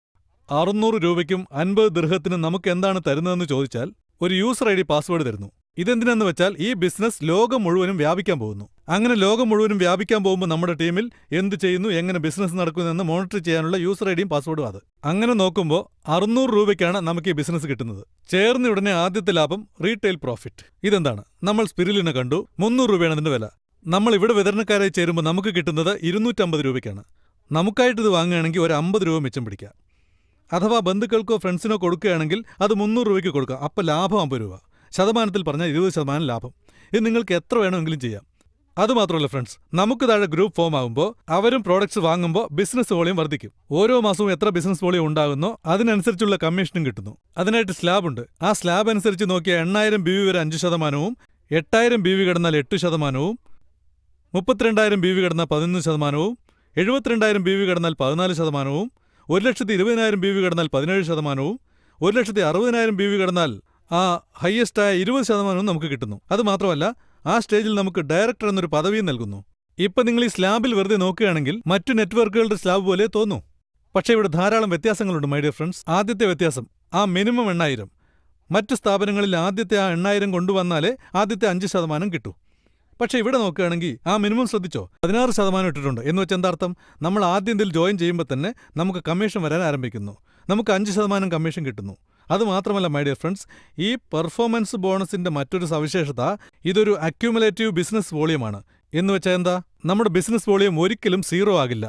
അറുന്നൂറ് രൂപയ്ക്കും അൻപത് ദിർഹത്തിനും നമുക്ക് എന്താണ് തരുന്നതെന്ന് ചോദിച്ചാൽ ഒരു യൂസർ ഐ ഡി പാസ്വേഡ് തരുന്നു. ഇതെന്തിനാന്ന് വെച്ചാൽ ഈ ബിസിനസ് ലോകം മുഴുവനും വ്യാപിക്കാൻ പോകുന്നു. അങ്ങനെ ലോകം മുഴുവനും വ്യാപിക്കാൻ പോകുമ്പോൾ നമ്മുടെ ടീമിൽ എന്ത് ചെയ്യുന്നു, എങ്ങനെ ബിസിനസ് നടക്കുന്നെന്ന് മോണിറ്റർ ചെയ്യാനുള്ള യൂസർ ഐ ഡിയും പാസ്വേഡും അത്. അങ്ങനെ നോക്കുമ്പോൾ അറുന്നൂറ് രൂപയ്ക്കാണ് നമുക്ക് ഈ ബിസിനസ് കിട്ടുന്നത്. ചേർന്ന ഉടനെ ആദ്യത്തെ ലാഭം റീറ്റെയിൽ പ്രോഫിറ്റ്. ഇതെന്താണ്? നമ്മൾ സ്പിരിലിനെ കണ്ടു, മുന്നൂറ് രൂപയാണ് അതിന്റെ വില. നമ്മൾ ഇവിടെ വിതരണക്കാരായി ചേരുമ്പോൾ നമുക്ക് കിട്ടുന്നത് ഇരുന്നൂറ്റമ്പത് രൂപയ്ക്കാണ്. നമുക്കായിട്ടിത് വാങ്ങുകയാണെങ്കിൽ ഒരു അമ്പത് രൂപ മിച്ചം പിടിക്കാം. അഥവാ ബന്ധുക്കൾക്കോ ഫ്രണ്ട്സിനോ കൊടുക്കുകയാണെങ്കിൽ അത് മുന്നൂറ് രൂപയ്ക്ക് കൊടുക്കാം. അപ്പോൾ ലാഭം അമ്പത് രൂപ. ശതമാനത്തിൽ പറഞ്ഞാൽ ഇരുപത് ശതമാനം ലാഭം. ഇത് നിങ്ങൾക്ക് എത്ര വേണമെങ്കിലും ചെയ്യാം. അതുമാത്രമല്ല ഫ്രണ്ട്സ്, നമുക്ക് താഴെ ഗ്രൂപ്പ് ഫോം ആകുമ്പോൾ അവരും പ്രോഡക്ട്സ് വാങ്ങുമ്പോൾ ബിസിനസ് വോളിയം വർദ്ധിക്കും. ഓരോ മാസവും എത്ര ബിസിനസ് വോളിയം ഉണ്ടാകുന്നോ അതിനനുസരിച്ചുള്ള കമ്മീഷനും കിട്ടുന്നു. അതിനായിട്ട് സ്ലാബ് ഉണ്ട്. ആ സ്ലാബ് അനുസരിച്ച് നോക്കിയാൽ എണ്ണായിരം ബി വി വരെ അഞ്ച് ശതമാനവും, എട്ടായിരം ബി വി കടന്നാൽ എട്ട് ശതമാനവും, മുപ്പത്തിരണ്ടായിരം ബി വി കടന്നാൽ പതിനൊന്ന് ശതമാനവും, എഴുപത്തിരണ്ടായിരം ബി വി കടന്നാൽ പതിനാല് ശതമാനവും, ഒരു ലക്ഷത്തി ഇരുപതിനായിരം ബി വി കടന്നാൽ പതിനേഴ് ശതമാനവും, ഒരു ലക്ഷത്തി അറുപതിനായിരം ബി വി കടന്നാൽ ആ ഹയസ്റ്റായ ഇരുപത് ശതമാനവും നമുക്ക് കിട്ടുന്നു. അത് മാത്രമല്ല, ആ സ്റ്റേജിൽ നമുക്ക് ഡയറക്ടർ എന്നൊരു പദവിയും നൽകുന്നു. ഇപ്പം നിങ്ങൾ ഈ സ്ലാബിൽ വെറുതെ നോക്കുകയാണെങ്കിൽ മറ്റു നെറ്റ്വർക്കുകളുടെ സ്ലാബ് പോലെ തോന്നും. പക്ഷേ ഇവിടെ ധാരാളം വ്യത്യാസങ്ങളുണ്ട് മൈ ഡിയർ ഫ്രണ്ട്സ്. ആദ്യത്തെ വ്യത്യാസം, ആ മിനിമം എണ്ണായിരം. മറ്റ് സ്ഥാപനങ്ങളിൽ ആദ്യത്തെ ആ എണ്ണായിരം കൊണ്ടുവന്നാലേ ആദ്യത്തെ അഞ്ച് ശതമാനം കിട്ടൂ. പക്ഷേ ഇവിടെ നോക്കുകയാണെങ്കിൽ ആ മിനിമം ശ്രദ്ധിച്ചോ, പതിനാറ് ശതമാനം ഇട്ടിട്ടുണ്ട്. എന്ന് വെച്ചാൽ എന്താർത്ഥം? നമ്മൾ ആദ്യം ഇതിൽ ജോയിൻ ചെയ്യുമ്പോൾ തന്നെ നമുക്ക് കമ്മീഷൻ വരാൻ ആരംഭിക്കുന്നു. നമുക്ക് അഞ്ച് ശതമാനം കമ്മീഷൻ കിട്ടുന്നു. അതുമാത്രമല്ല മൈ ഡിയർ ഫ്രണ്ട്സ്, ഈ പെർഫോമൻസ് ബോണസിന്റെ മറ്റൊരു സവിശേഷത, ഇതൊരു അക്യുമുലേറ്റീവ് ബിസിനസ് വോളിയമാണ്. എന്ന് വെച്ചാൽ എന്താ? നമ്മുടെ ബിസിനസ് വോളിയം ഒരിക്കലും സീറോ ആകില്ല.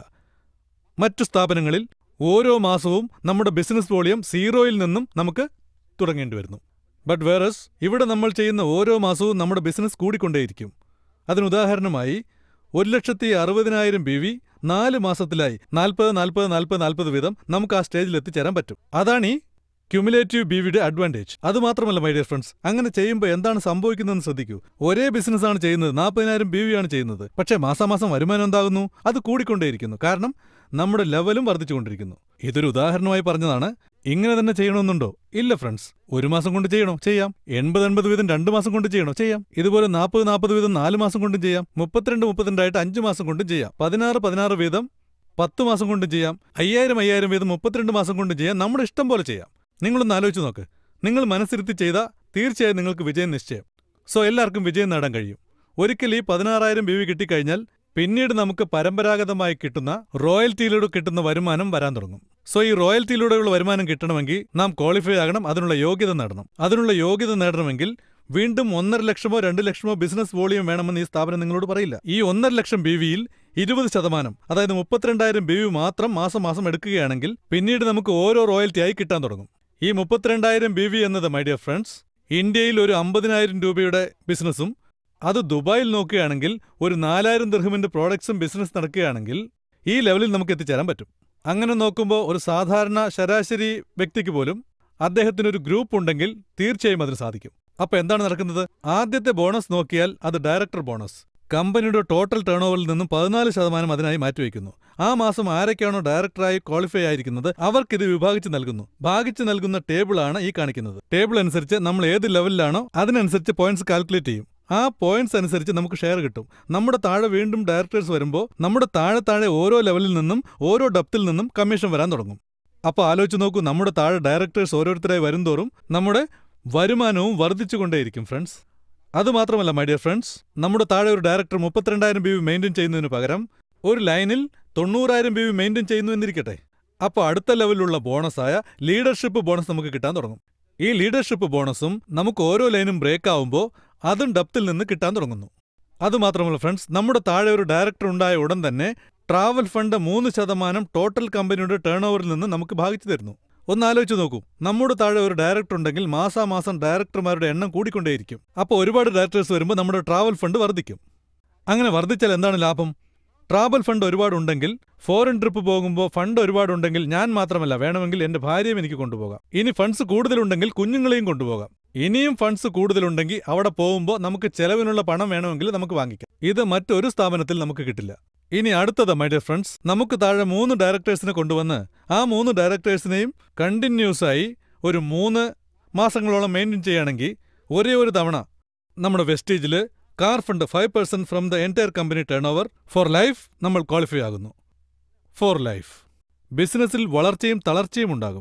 മറ്റു സ്ഥാപനങ്ങളിൽ ഓരോ മാസവും നമ്മുടെ ബിസിനസ് വോളിയം സീറോയിൽ നിന്നും നമുക്ക് തുടങ്ങേണ്ടി വരുന്നു. ബട്ട് വേറസ് ഇവിടെ നമ്മൾ ചെയ്യുന്ന ഓരോ മാസവും നമ്മുടെ ബിസിനസ് കൂടിക്കൊണ്ടേയിരിക്കും. അതിനുദാഹരണമായി ഒരു ലക്ഷത്തി അറുപതിനായിരം ബി വി നാല് മാസത്തിലായി നാൽപ്പത് നാൽപ്പത് നാൽപ്പത് നാൽപ്പത് വീതം നമുക്ക് ആ സ്റ്റേജിൽ എത്തിച്ചേരാൻ പറ്റും. അതാണ് ഈ ക്യുമുലേറ്റീവ് ബി വിയുടെ അഡ്വാൻറ്റേജ്. അതുമാത്രമല്ല മൈ ഡിയർ ഫ്രണ്ട്സ്, അങ്ങനെ ചെയ്യുമ്പോൾ എന്താണ് സംഭവിക്കുന്നതെന്ന് ശ്രദ്ധിക്കൂ. ഒരേ ബിസിനസ്സാണ് ചെയ്യുന്നത്, നാൽപ്പതിനായിരം ബി വി ആണ് ചെയ്യുന്നത്. പക്ഷേ മാസാമാസം വരുമാനം എന്താകുന്നു? അത് കൂടിക്കൊണ്ടേയിരിക്കുന്നു. കാരണം നമ്മുടെ ലെവലും വർദ്ധിച്ചുകൊണ്ടിരിക്കുന്നു. ഇതൊരു ഉദാഹരണമായി പറഞ്ഞതാണ്. ഇങ്ങനെ തന്നെ ചെയ്യണമെന്നുണ്ടോ? ഇല്ല ഫ്രണ്ട്സ്. ഒരു മാസം കൊണ്ട് ചെയ്യണോ? ചെയ്യാം. എൺപത് എൺപത് വീതം രണ്ട് മാസം കൊണ്ട് ചെയ്യണോ? ചെയ്യാം. ഇതുപോലെ നാൽപ്പത് നാൽപ്പത് വീതം നാല് മാസം കൊണ്ടും ചെയ്യാം. മുപ്പത്തിരണ്ട് മുപ്പത്തിരണ്ടായിട്ട് അഞ്ച് മാസം കൊണ്ടും ചെയ്യാം. പതിനാറ് പതിനാറ് വീതം പത്ത് മാസം കൊണ്ടും ചെയ്യാം. അയ്യായിരം അയ്യായിരം വീതം മുപ്പത്തിരണ്ട് മാസം കൊണ്ടും ചെയ്യാം. നമ്മുടെ ഇഷ്ടം പോലെ ചെയ്യാം. നിങ്ങളൊന്ന് ആലോചിച്ച് നോക്ക്. നിങ്ങൾ മനസ്സിരുത്തി ചെയ്താൽ തീർച്ചയായും നിങ്ങൾക്ക് വിജയം നിശ്ചയം. സോ എല്ലാവർക്കും വിജയം നേടാൻ കഴിയും. ഒരിക്കൽ ഈ പതിനാറായിരം ബി വി കിട്ടിക്കഴിഞ്ഞാൽ പിന്നീട് നമുക്ക് പരമ്പരാഗതമായി കിട്ടുന്ന റോയൽറ്റിയിലൂടെ കിട്ടുന്ന വരുമാനം വരാൻ തുടങ്ങും. സോ ഈ റോയൽറ്റിയിലൂടെയുള്ള വരുമാനം കിട്ടണമെങ്കിൽ നാം ക്വാളിഫൈ ആകണം. അതിനുള്ള യോഗ്യത നേടണം. അതിനുള്ള യോഗ്യത നേടണമെങ്കിൽ വീണ്ടും ഒന്നര ലക്ഷമോ രണ്ട് ലക്ഷമോ ബിസിനസ് വോളിയം വേണമെന്ന് ഈ സ്ഥാപനം നിങ്ങളോട് പറയില്ല. ഈ ഒന്നര ലക്ഷം ബി വിയിൽ ഇരുപത് ശതമാനം, അതായത് മുപ്പത്തിരണ്ടായിരം ബി വി മാത്രം മാസം മാസം എടുക്കുകയാണെങ്കിൽ പിന്നീട് നമുക്ക് ഓരോ റോയൽറ്റിയായി കിട്ടാൻ തുടങ്ങും. ഈ മുപ്പത്തിരണ്ടായിരം ബി വി എന്നത് മൈ ഡിയർ ഫ്രണ്ട്സ്, ഇന്ത്യയിൽ ഒരു അമ്പതിനായിരം രൂപയുടെ ബിസിനസ്സും അത് ദുബായിൽ നോക്കുകയാണെങ്കിൽ ഒരു നാലായിരം ദിർഹമിന്റെ പ്രോഡക്ട്സും ബിസിനസ് നടക്കുകയാണെങ്കിൽ ഈ ലെവലിൽ നമുക്ക് എത്തിച്ചേരാൻ പറ്റും. അങ്ങനെ നോക്കുമ്പോൾ ഒരു സാധാരണ ശരാശരി വ്യക്തിക്ക് പോലും അദ്ദേഹത്തിനൊരു ഗ്രൂപ്പ് ഉണ്ടെങ്കിൽ തീർച്ചയായും അതിന് സാധിക്കും. അപ്പോൾ എന്താണ് നടക്കുന്നത്? ആദ്യത്തെ ബോണസ് നോക്കിയാൽ അത് ഡയറക്ടർ ബോണസ്. കമ്പനിയുടെ ടോട്ടൽ ടേൺ ഓവറിൽ നിന്നും പതിനാല് ശതമാനം അതിനായി മാറ്റിവെക്കുന്നു. ആ മാസം ആരൊക്കെയാണോ ഡയറക്ടറായി ക്വാളിഫൈ ആയിരിക്കുന്നത് അവർക്കിത് വിഭാഗിച്ച് നൽകുന്നു. ഭാഗിച്ച് നൽകുന്ന ടേബിളാണ് ഈ കാണിക്കുന്നത്. ടേബിൾ അനുസരിച്ച് നമ്മൾ ഏത് ലെവലിലാണോ അതിനനുസരിച്ച് പോയിന്റ്സ് കാൽക്കുലേറ്റ് ചെയ്യും. ആ പോയിന്റ്സ് അനുസരിച്ച് നമുക്ക് ഷെയർ കിട്ടും. നമ്മുടെ താഴെ വീണ്ടും ഡയറക്ടേഴ്സ് വരുമ്പോൾ നമ്മുടെ താഴെ താഴെ ഓരോ ലെവലിൽ നിന്നും ഓരോ ഡെപ്തിൽ നിന്നും കമ്മീഷൻ വരാൻ തുടങ്ങും. അപ്പോൾ ആലോചിച്ച് നോക്കൂ, നമ്മുടെ താഴെ ഡയറക്ടേഴ്സ് ഓരോരുത്തരായി വരുംതോറും നമ്മുടെ വരുമാനവും വർദ്ധിച്ചുകൊണ്ടേയിരിക്കും ഫ്രണ്ട്സ്. അതുമാത്രമല്ല മൈ ഡിയർ ഫ്രണ്ട്സ്, നമ്മുടെ താഴെ ഒരു ഡയറക്ടർ മുപ്പത്തിരണ്ടായിരം ബി വി മെയിൻറ്റെയിൻ ചെയ്യുന്നതിന് പകരം ഒരു ലൈനിൽ തൊണ്ണൂറായിരം ബി വി മെയിൻറ്റെയിൻ ചെയ്യുന്നു എന്നിരിക്കട്ടെ. അപ്പോൾ അടുത്ത ലെവലിലുള്ള ബോണസായ ലീഡർഷിപ്പ് ബോണസ് നമുക്ക് കിട്ടാൻ തുടങ്ങും. ഈ ലീഡർഷിപ്പ് ബോണസും നമുക്ക് ഓരോ ലൈനും ബ്രേക്ക് ആവുമ്പോൾ അതും ഡെപ്തിൽ നിന്ന് കിട്ടാൻ തുടങ്ങുന്നു. അതുമാത്രമല്ല ഫ്രണ്ട്സ്, നമ്മുടെ താഴെ ഒരു ഡയറക്ടർ ഉണ്ടായ ഉടൻ തന്നെ ട്രാവൽ ഫണ്ട് മൂന്ന് ശതമാനം ടോട്ടൽ കമ്പനിയുടെ ടേൺ ഓവറിൽ നിന്ന് നമുക്ക് ഭാഗിച്ചു തരുന്നു. ഒന്ന് ആലോചിച്ച് നോക്കൂ, നമ്മുടെ താഴെ ഒരു ഡയറക്ടർ ഉണ്ടെങ്കിൽ മാസാമാസം ഡയറക്ടർമാരുടെ എണ്ണം കൂടിക്കൊണ്ടേയിരിക്കും. അപ്പോൾ ഒരുപാട് ഡയറക്ടേഴ്സ് വരുമ്പോൾ നമ്മുടെ ട്രാവൽ ഫണ്ട് വർദ്ധിക്കും. അങ്ങനെ വർദ്ധിച്ചാൽ എന്താണ് ലാഭം? ട്രാവൽ ഫണ്ട് ഒരുപാടുണ്ടെങ്കിൽ, ഫോറിൻ ട്രിപ്പ് പോകുമ്പോൾ ഫണ്ട് ഒരുപാടുണ്ടെങ്കിൽ ഞാൻ മാത്രമല്ല, വേണമെങ്കിൽ എൻ്റെ ഭാര്യയും എനിക്ക് കൊണ്ടുപോകാം. ഇനി ഫണ്ട്സ് കൂടുതലുണ്ടെങ്കിൽ കുഞ്ഞുങ്ങളെയും കൊണ്ടുപോകാം. ഇനിയും ഫണ്ട്സ് കൂടുതലുണ്ടെങ്കിൽ അവിടെ പോകുമ്പോൾ നമുക്ക് ചെലവിനുള്ള പണം വേണമെങ്കിൽ നമുക്ക് വാങ്ങിക്കാം. ഇത് മറ്റൊരു സ്ഥാപനത്തിൽ നമുക്ക് കിട്ടില്ല. ഇനി അടുത്തത് മൈ ഡിയർ ഫ്രണ്ട്സ്, നമുക്ക് താഴെ മൂന്ന് ഡയറക്ടേഴ്സിനെ കൊണ്ടുവന്ന് ആ മൂന്ന് ഡയറക്ടേഴ്സിനെയും കണ്ടിന്യൂസായി ഒരു മൂന്ന് മാസങ്ങളോളം മെയിൻറ്റെയിൻ ചെയ്യുകയാണെങ്കിൽ ഒരേ ഒരു തവണ നമ്മുടെ വെസ്റ്റീജിൽ car fund five percent from the entire company turn over for life നമ്മൾ ക്വാളിഫൈ ആകുന്നു. For life. ബിസിനസ്സിൽ വളർച്ചയും തളർച്ചയും ഉണ്ടാകും.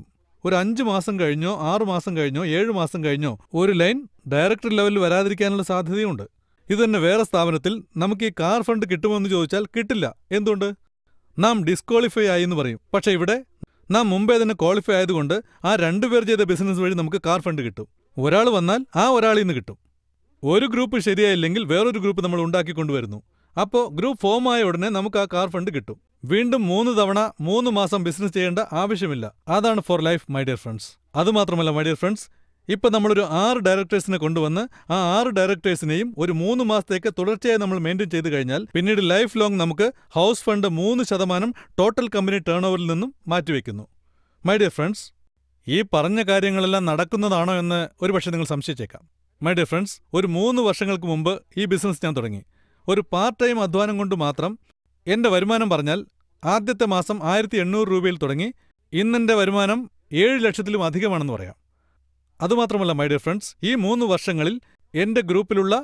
ഒരു അഞ്ച് മാസം കഴിഞ്ഞോ ആറു മാസം കഴിഞ്ഞോ ഏഴ് മാസം കഴിഞ്ഞോ ഒരു ലൈൻ ഡയറക്ടർ ലെവലിൽ വരാതിരിക്കാനുള്ള സാധ്യതയുണ്ട്. ഇത് തന്നെ വേറെ സ്ഥാപനത്തിൽ നമുക്ക് ഈ കാർ ഫണ്ട് കിട്ടുമെന്ന് ചോദിച്ചാൽ കിട്ടില്ല. എന്തുകൊണ്ട്? നാം ഡിസ്ക്വാളിഫൈ ആയി എന്ന് പറയും. പക്ഷേ ഇവിടെ നാം മുമ്പേ തന്നെ ക്വാളിഫൈ ആയതുകൊണ്ട് ആ രണ്ടുപേർ ചെയ്ത ബിസിനസ് വഴി നമുക്ക് കാർ ഫണ്ട് കിട്ടും. ഒരാൾ വന്നാൽ ആ ഒരാളിൽ നിന്ന് കിട്ടും. ഒരു ഗ്രൂപ്പ് ശരിയായില്ലെങ്കിൽ വേറൊരു ഗ്രൂപ്പ് നമ്മൾ ഉണ്ടാക്കിക്കൊണ്ടുവരുന്നു. അപ്പോൾ ഗ്രൂപ്പ് ഫോം ആയ ഉടനെ നമുക്ക് ആ കാർ ഫണ്ട് കിട്ടും. വീണ്ടും മൂന്ന് തവണ മൂന്ന് മാസം ബിസിനസ് ചെയ്യേണ്ട ആവശ്യമില്ല. അതാണ് for life my dear friends. അതുമാത്രമല്ല മൈ ഡിയർ ഫ്രണ്ട്സ്, ഇപ്പം നമ്മളൊരു ആറ് ഡയറക്ടേഴ്സിനെ കൊണ്ടുവന്ന് ആ ആറ് ഡയറക്ടേഴ്സിനെയും ഒരു മൂന്ന് മാസത്തേക്ക് തുടർച്ചയായി നമ്മൾ മെയിൻറ്റെയിൻ ചെയ്ത് കഴിഞ്ഞാൽ പിന്നീട് ലൈഫ് ലോങ് നമുക്ക് ഹൗസ് ഫണ്ട് മൂന്ന് ശതമാനം ടോട്ടൽ കമ്പനി ടേൺ ഓവറിൽ നിന്നും മാറ്റിവെക്കുന്നു. മൈ ഡിയർ ഫ്രണ്ട്സ്, ഈ പറഞ്ഞ കാര്യങ്ങളെല്ലാം നടക്കുന്നതാണോ എന്ന് ഒരുപക്ഷെ നിങ്ങൾ സംശയിച്ചേക്കാം. മൈ ഡിയർ ഫ്രണ്ട്സ്, ഒരു മൂന്ന് വർഷങ്ങൾക്ക് മുമ്പ് ഈ ബിസിനസ് ഞാൻ തുടങ്ങി. ഒരു പാർട്ട് ടൈം അധ്വാനം കൊണ്ട് മാത്രം എൻ്റെ വരുമാനം പറഞ്ഞാൽ ആദ്യത്തെ മാസം ആയിരത്തി എണ്ണൂറ് രൂപയിൽ തുടങ്ങി ഇന്നെൻ്റെ വരുമാനം ഏഴ് ലക്ഷത്തിലും അധികമാണെന്ന് പറയാം. അതുമാത്രമല്ല മൈ ഡിയർ ഫ്രണ്ട്സ്, ഈ മൂന്ന് വർഷങ്ങളിൽ എൻ്റെ ഗ്രൂപ്പിലുള്ള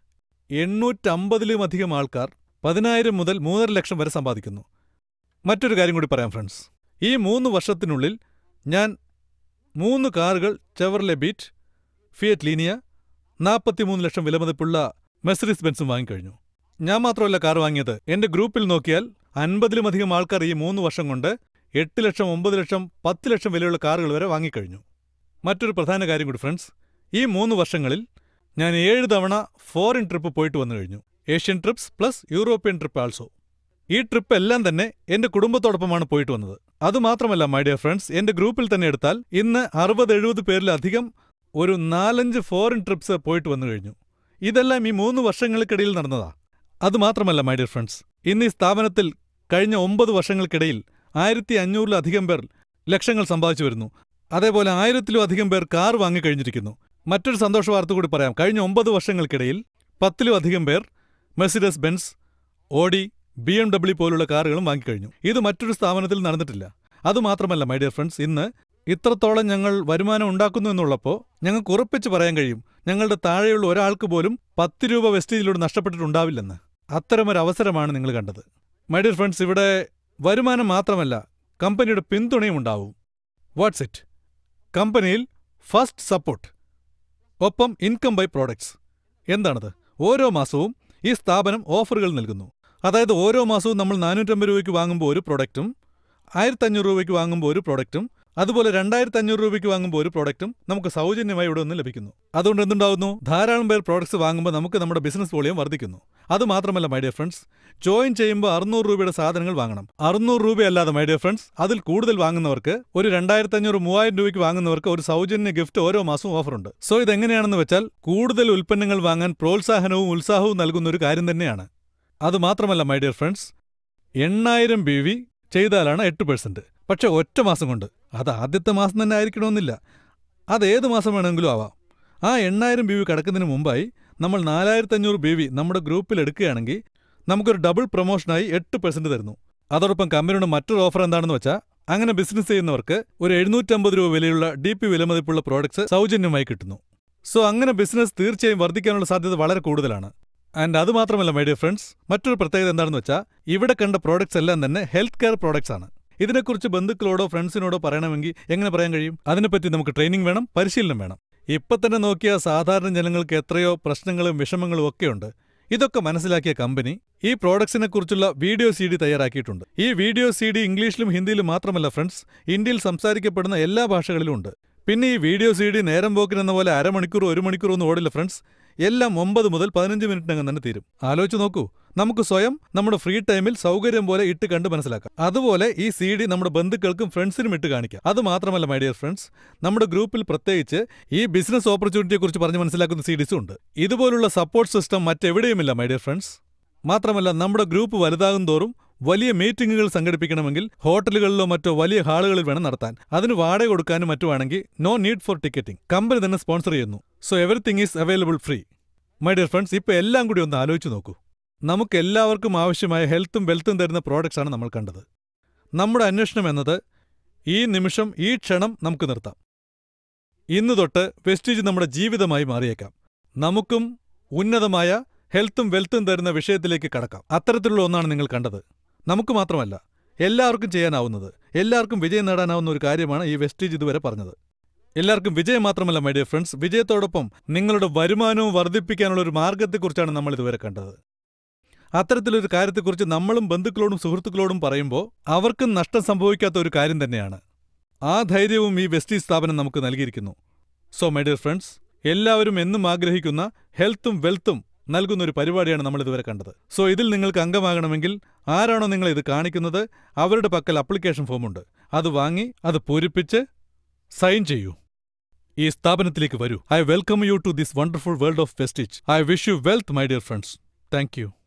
എണ്ണൂറ്റമ്പതിലും അധികം ആൾക്കാർ പതിനായിരം മുതൽ മൂന്നര ലക്ഷം വരെ സമ്പാദിക്കുന്നു. മറ്റൊരു കാര്യം കൂടി പറയാം ഫ്രണ്ട്സ്. ഈ മൂന്ന് വർഷത്തിനുള്ളിൽ ഞാൻ മൂന്ന് കാറുകൾ ചെവർലെ ബീറ്റ്, ഫിയറ്റ് ലീനിയ, നാൽപ്പത്തിമൂന്ന് ലക്ഷം വിലമതിപ്പുള്ള മെഴ്സിഡീസ് ബെൻസും വാങ്ങിക്കഴിഞ്ഞു. ഞാൻ മാത്രമല്ല കാർ വാങ്ങിയത്. എൻ്റെ ഗ്രൂപ്പിൽ നോക്കിയാൽ അൻപതിലുമധികം ആൾക്കാർ ഈ മൂന്ന് വർഷം കൊണ്ട് എട്ട് ലക്ഷം ഒമ്പത് ലക്ഷം പത്ത് ലക്ഷം വിലയുള്ള കാറുകൾ വരെ വാങ്ങിക്കഴിഞ്ഞു. മറ്റൊരു പ്രധാന കാര്യം കൂടി ഫ്രണ്ട്സ്, ഈ മൂന്ന് വർഷങ്ങളിൽ ഞാൻ ഏഴ് തവണ ഫോറിൻ ട്രിപ്പ് പോയിട്ട് വന്നു കഴിഞ്ഞു. Asian trips plus European trip also. ഈ ട്രിപ്പ് എല്ലാം തന്നെ എൻ്റെ കുടുംബത്തോടൊപ്പമാണ് പോയിട്ട് വന്നത്. അതുമാത്രമല്ല മൈ ഡിയർ ഫ്രണ്ട്സ്, എൻ്റെ ഗ്രൂപ്പിൽ തന്നെ എടുത്താൽ ഇന്ന് അറുപത് എഴുപത് പേരിലധികം ഒരു നാലഞ്ച് ഫോറിൻ ട്രിപ്സ് പോയിട്ട് വന്നു കഴിഞ്ഞു. ഇതെല്ലാം ഈ മൂന്ന് വർഷങ്ങൾക്കിടയിൽ നടന്നതാ. അതുമാത്രമല്ല മൈ ഡിയർ ഫ്രണ്ട്സ്, ഇന്ന് ഈ സ്ഥാപനത്തിൽ കഴിഞ്ഞ ഒമ്പത് വർഷങ്ങൾക്കിടയിൽ ആയിരത്തി അഞ്ഞൂറിലധികം പേർ ലക്ഷങ്ങൾ സമ്പാദിച്ചു വരുന്നു. അതേപോലെ ആയിരത്തിലും അധികം പേർ കാർ വാങ്ങിക്കഴിഞ്ഞിരിക്കുന്നു. മറ്റൊരു സന്തോഷ വാർത്ത കൂടി പറയാം. കഴിഞ്ഞ ഒമ്പത് വർഷങ്ങൾക്കിടയിൽ പത്തിലും അധികം പേർ Mercedes Benz, Audi, B M W പോലുള്ള കാറുകളും വാങ്ങിക്കഴിഞ്ഞു. ഇത് മറ്റൊരു സ്ഥാപനത്തിൽ നടന്നിട്ടില്ല. അതുമാത്രമല്ല മൈ ഡിയർ ഫ്രണ്ട്സ്, ഇന്ന് ഇത്രത്തോളം ഞങ്ങൾ വരുമാനം ഉണ്ടാക്കുന്നു എന്നുള്ളപ്പോൾ ഞങ്ങൾക്ക് ഉറപ്പിച്ച് പറയാൻ കഴിയും ഞങ്ങളുടെ താഴെയുള്ള ഒരാൾക്ക് പോലും പത്ത് രൂപ വെസ്റ്റീജിലൂടെ നഷ്ടപ്പെട്ടിട്ടുണ്ടാവില്ലെന്ന്. അത്തരമൊരു അവസരമാണ് നിങ്ങൾ കണ്ടത്. മൈ ഡിയർ ഫ്രണ്ട്സ്, ഇവിടെ വരുമാനം മാത്രമല്ല കമ്പനിയുടെ പിന്തുണയും ഉണ്ടാവും. What's it? കമ്പനിയിൽ ഫസ്റ്റ് സപ്പോർട്ട്, ഒപ്പം ഇൻകം ബൈ പ്രോഡക്ട്സ്. എന്താണത്? ഓരോ മാസവും ഈ സ്ഥാപനം ഓഫറുകൾ നൽകുന്നു. അതായത് ഓരോ മാസവും നമ്മൾ നാനൂറ്റമ്പത് രൂപയ്ക്ക് വാങ്ങുമ്പോൾ ഒരു പ്രോഡക്റ്റും ആയിരത്തി അഞ്ഞൂറ് രൂപയ്ക്ക് വാങ്ങുമ്പോൾ ഒരു പ്രോഡക്റ്റും അതുപോലെ രണ്ടായിരത്തി അഞ്ഞൂറ് രൂപയ്ക്ക് വാങ്ങുമ്പോൾ ഒരു പ്രോഡക്റ്റും നമുക്ക് സൗജന്യമായി ഇവിടെ നിന്ന് ലഭിക്കുന്നു. അതുകൊണ്ട് എന്തുണ്ടാവുന്നു? ധാരാളം പേർ പ്രോഡക്ട്സ് വാങ്ങുമ്പോൾ നമുക്ക് നമ്മുടെ ബിസിനസ് വോളിയം വർദ്ധിക്കുന്നു. അതുമാത്രമല്ല മൈ ഡിയർ ഫ്രണ്ട്സ്, ജോയിൻ ചെയ്യുമ്പോൾ അറുന്നൂറ് രൂപയുടെ സാധനങ്ങൾ വാങ്ങണം. അറുന്നൂറ് രൂപയല്ലാതെ മൈ ഡിയർ ഫ്രണ്ട്സ്, അതിൽ കൂടുതൽ വാങ്ങുന്നവർക്ക് ഒരു രണ്ടായിരത്തി അഞ്ഞൂറ് മൂവായിരം രൂപയ്ക്ക് വാങ്ങുന്നവർക്ക് ഒരു സൗജന്യ ഗിഫ്റ്റ് ഓരോ മാസവും ഓഫറുണ്ട്. സോ ഇതെങ്ങനെയാണെന്ന് വെച്ചാൽ കൂടുതൽ ഉൽപ്പന്നങ്ങൾ വാങ്ങാൻ പ്രോത്സാഹനവും ഉത്സാഹവും നൽകുന്ന ഒരു കാര്യം തന്നെയാണ്. അതുമാത്രമല്ല മൈ ഡിയർ ഫ്രണ്ട്സ്, എണ്ണായിരം ബി വി ചെയ്താലാണ് എട്ട് പെർസെന്റ്. പക്ഷെ ഒറ്റ മാസം കൊണ്ട്. അത് ആദ്യത്തെ മാസം തന്നെ ആയിരിക്കണമെന്നില്ല, അത് ഏത് മാസം വേണമെങ്കിലും ആവാം. ആ എണ്ണായിരം ബി വി കടക്കുന്നതിന് മുമ്പായി നമ്മൾ നാലായിരത്തി അഞ്ഞൂറ് ബി വി നമ്മുടെ ഗ്രൂപ്പിൽ എടുക്കുകയാണെങ്കിൽ നമുക്കൊരു ഡബിൾ പ്രൊമോഷനായി എട്ട് പെർസെന്റ് തരുന്നു. അതോടൊപ്പം കമ്പനിയുടെ മറ്റൊരു ഓഫർ എന്താണെന്ന് വെച്ചാൽ അങ്ങനെ ബിസിനസ് ചെയ്യുന്നവർക്ക് ഒരു എഴുന്നൂറ്റമ്പത് രൂപ വിലയുള്ള ഡി പി വിലമതിപ്പുള്ള പ്രോഡക്ട്സ് സൗജന്യമായി കിട്ടുന്നു. സോ അങ്ങനെ ബിസിനസ് തീർച്ചയായും വർദ്ധിക്കാനുള്ള സാധ്യത വളരെ കൂടുതലാണ്. ആൻഡ് അതുമാത്രമല്ല മൈ ഡിയർ ഫ്രണ്ട്സ്, മറ്റൊരു പ്രത്യേകത എന്താണെന്ന് വെച്ചാൽ ഇവിടെ കണ്ട പ്രോഡക്ട്സ് എല്ലാം തന്നെ ഹെൽത്ത് കെയർ പ്രോഡക്ട്സ് ആണ്. ഇതിനെക്കുറിച്ച് ബന്ധുക്കളോടോ ഫ്രണ്ട്സിനോടോ പറയണമെങ്കിൽ എങ്ങനെ പറയാൻ കഴിയും? അതിനെപ്പറ്റി നമുക്ക് ട്രെയിനിങ് വേണം, പരിശീലനം വേണം. ഇപ്പം തന്നെ നോക്കിയാൽ സാധാരണ ജനങ്ങൾക്ക് എത്രയോ പ്രശ്നങ്ങളും വിഷമങ്ങളും ഒക്കെയുണ്ട്. ഇതൊക്കെ മനസ്സിലാക്കിയ കമ്പനി ഈ പ്രോഡക്ട്സിനെ കുറിച്ചുള്ള വീഡിയോ സി ഡി തയ്യാറാക്കിയിട്ടുണ്ട്. ഈ വീഡിയോ സി ഡി ഇംഗ്ലീഷിലും ഹിന്ദിയിലും മാത്രമല്ല ഫ്രണ്ട്സ്, ഇന്ത്യയിൽ സംസാരിക്കപ്പെടുന്ന എല്ലാ ഭാഷകളിലും ഉണ്ട്. പിന്നെ ഈ വീഡിയോ സി ഡി നേരം പോക്കിനെന്ന പോലെ അരമണിക്കൂർ ഒരു മണിക്കൂർ ഒന്നും ഓടില്ല ഫ്രണ്ട്സ്. എല്ലാം ഒമ്പത് മുതൽ പതിനഞ്ച് മിനിറ്റിനകം തന്നെ തീരും. ആലോചിച്ച് നോക്കൂ, നമുക്ക് സ്വയം നമ്മുടെ ഫ്രീ ടൈമിൽ സൗകര്യം പോലെ ഇട്ട് കണ്ട് മനസ്സിലാക്കാം. അതുപോലെ ഈ സി ഡി നമ്മുടെ ബന്ധുക്കൾക്കും ഫ്രണ്ട്സിനും ഇട്ട് കാണിക്കാം. അത് മാത്രമല്ല മൈ ഡിയർ ഫ്രണ്ട്സ്, നമ്മുടെ ഗ്രൂപ്പിൽ പ്രത്യേകിച്ച് ഈ ബിസിനസ് ഓപ്പർച്യൂണിറ്റിയെ കുറിച്ച് പറഞ്ഞ് മനസ്സിലാക്കുന്ന സി ഡിസും ഉണ്ട്. ഇതുപോലുള്ള സപ്പോർട്ട് സിസ്റ്റം മറ്റെവിടെയുമില്ല മൈ ഡിയർ ഫ്രണ്ട്സ്. മാത്രമല്ല നമ്മുടെ ഗ്രൂപ്പ് വലുതാകും തോറും വലിയ മീറ്റിംഗുകൾ സംഘടിപ്പിക്കണമെങ്കിൽ ഹോട്ടലുകളിലോ മറ്റോ വലിയ ഹാളുകളിൽ വേണം നടത്താൻ. അതിന് വാടക കൊടുക്കാനും മറ്റുമാണെങ്കിൽ no need for ticketing, company തന്നെ സ്പോൺസർ ചെയ്യുന്നു. So everything is available free. My dear friends, ഇപ്പോൾ എല്ലാം കൂടി ഒന്ന് ആലോചിച്ച് നോക്കൂ. നമുക്ക് എല്ലാവർക്കും ആവശ്യമായ ഹെൽത്തും വെൽത്തും തരുന്ന പ്രോഡക്ട്സ് ആണ് നമ്മൾ കണ്ടത്. നമ്മുടെ അന്വേഷണം എന്നത് ഈ നിമിഷം ഈ ക്ഷണം നമുക്ക് നിർത്താം. ഇന്ന് തൊട്ട് വെസ്റ്റീജ് നമ്മുടെ ജീവിതമായി മാറിയേക്കാം. നമുക്കും ഉന്നതമായ ഹെൽത്തും വെൽത്തും തരുന്ന വിഷയത്തിലേക്ക് കടക്കാം. അത്തരത്തിലുള്ള ഒന്നാണ് നിങ്ങൾ കണ്ടത്. നമുക്ക് മാത്രമല്ല, എല്ലാവർക്കും ചെയ്യാനാവുന്നത്. എല്ലാവർക്കും വിജയം നേടാനാവുന്ന ഒരു കാര്യമാണ് ഈ വെസ്റ്റീജ് ഇതുവരെ പറഞ്ഞത്. എല്ലാവർക്കും വിജയം മാത്രമല്ല മൈ ഡിയർ ഫ്രണ്ട്സ്, വിജയത്തോടൊപ്പം നിങ്ങളുടെ വരുമാനവും വർദ്ധിപ്പിക്കാനുള്ള ഒരു മാർഗത്തെക്കുറിച്ചാണ് നമ്മൾ ഇതുവരെ കണ്ടത്. അത്തരത്തിലൊരു കാര്യത്തെക്കുറിച്ച് നമ്മളും ബന്ധുക്കളോടും സുഹൃത്തുക്കളോടും പറയുമ്പോൾ അവർക്കും നഷ്ടം സംഭവിക്കാത്ത ഒരു കാര്യം തന്നെയാണ്. ആ ധൈര്യവും ഈ വെസ്റ്റീജ് സ്ഥാപനം നമുക്ക് നൽകിയിരിക്കുന്നു. സോ മൈ ഡിയർ ഫ്രണ്ട്സ്, എല്ലാവരും എന്നും ആഗ്രഹിക്കുന്ന ഹെൽത്തും വെൽത്തും നൽകുന്ന ഒരു പരിപാടിയാണ് നമ്മൾ ഇതുവരെ കണ്ടത്. സോ ഇതിൽ നിങ്ങൾക്ക് അംഗമാകണമെങ്കിൽ ആരാണോ നിങ്ങളെ ഇത് കാണിക്കുന്നത് അവരുടെ പക്കൽ അപ്ലിക്കേഷൻ ഫോമുണ്ട്. അത് വാങ്ങി അത് പൂരിപ്പിച്ച് സൈൻ ചെയ്യൂ. ഈ സ്ഥാപനത്തിലേക്ക് വരൂ. I welcome you to this wonderful world of Vestige. I wish you wealth my dear friends. Thank U.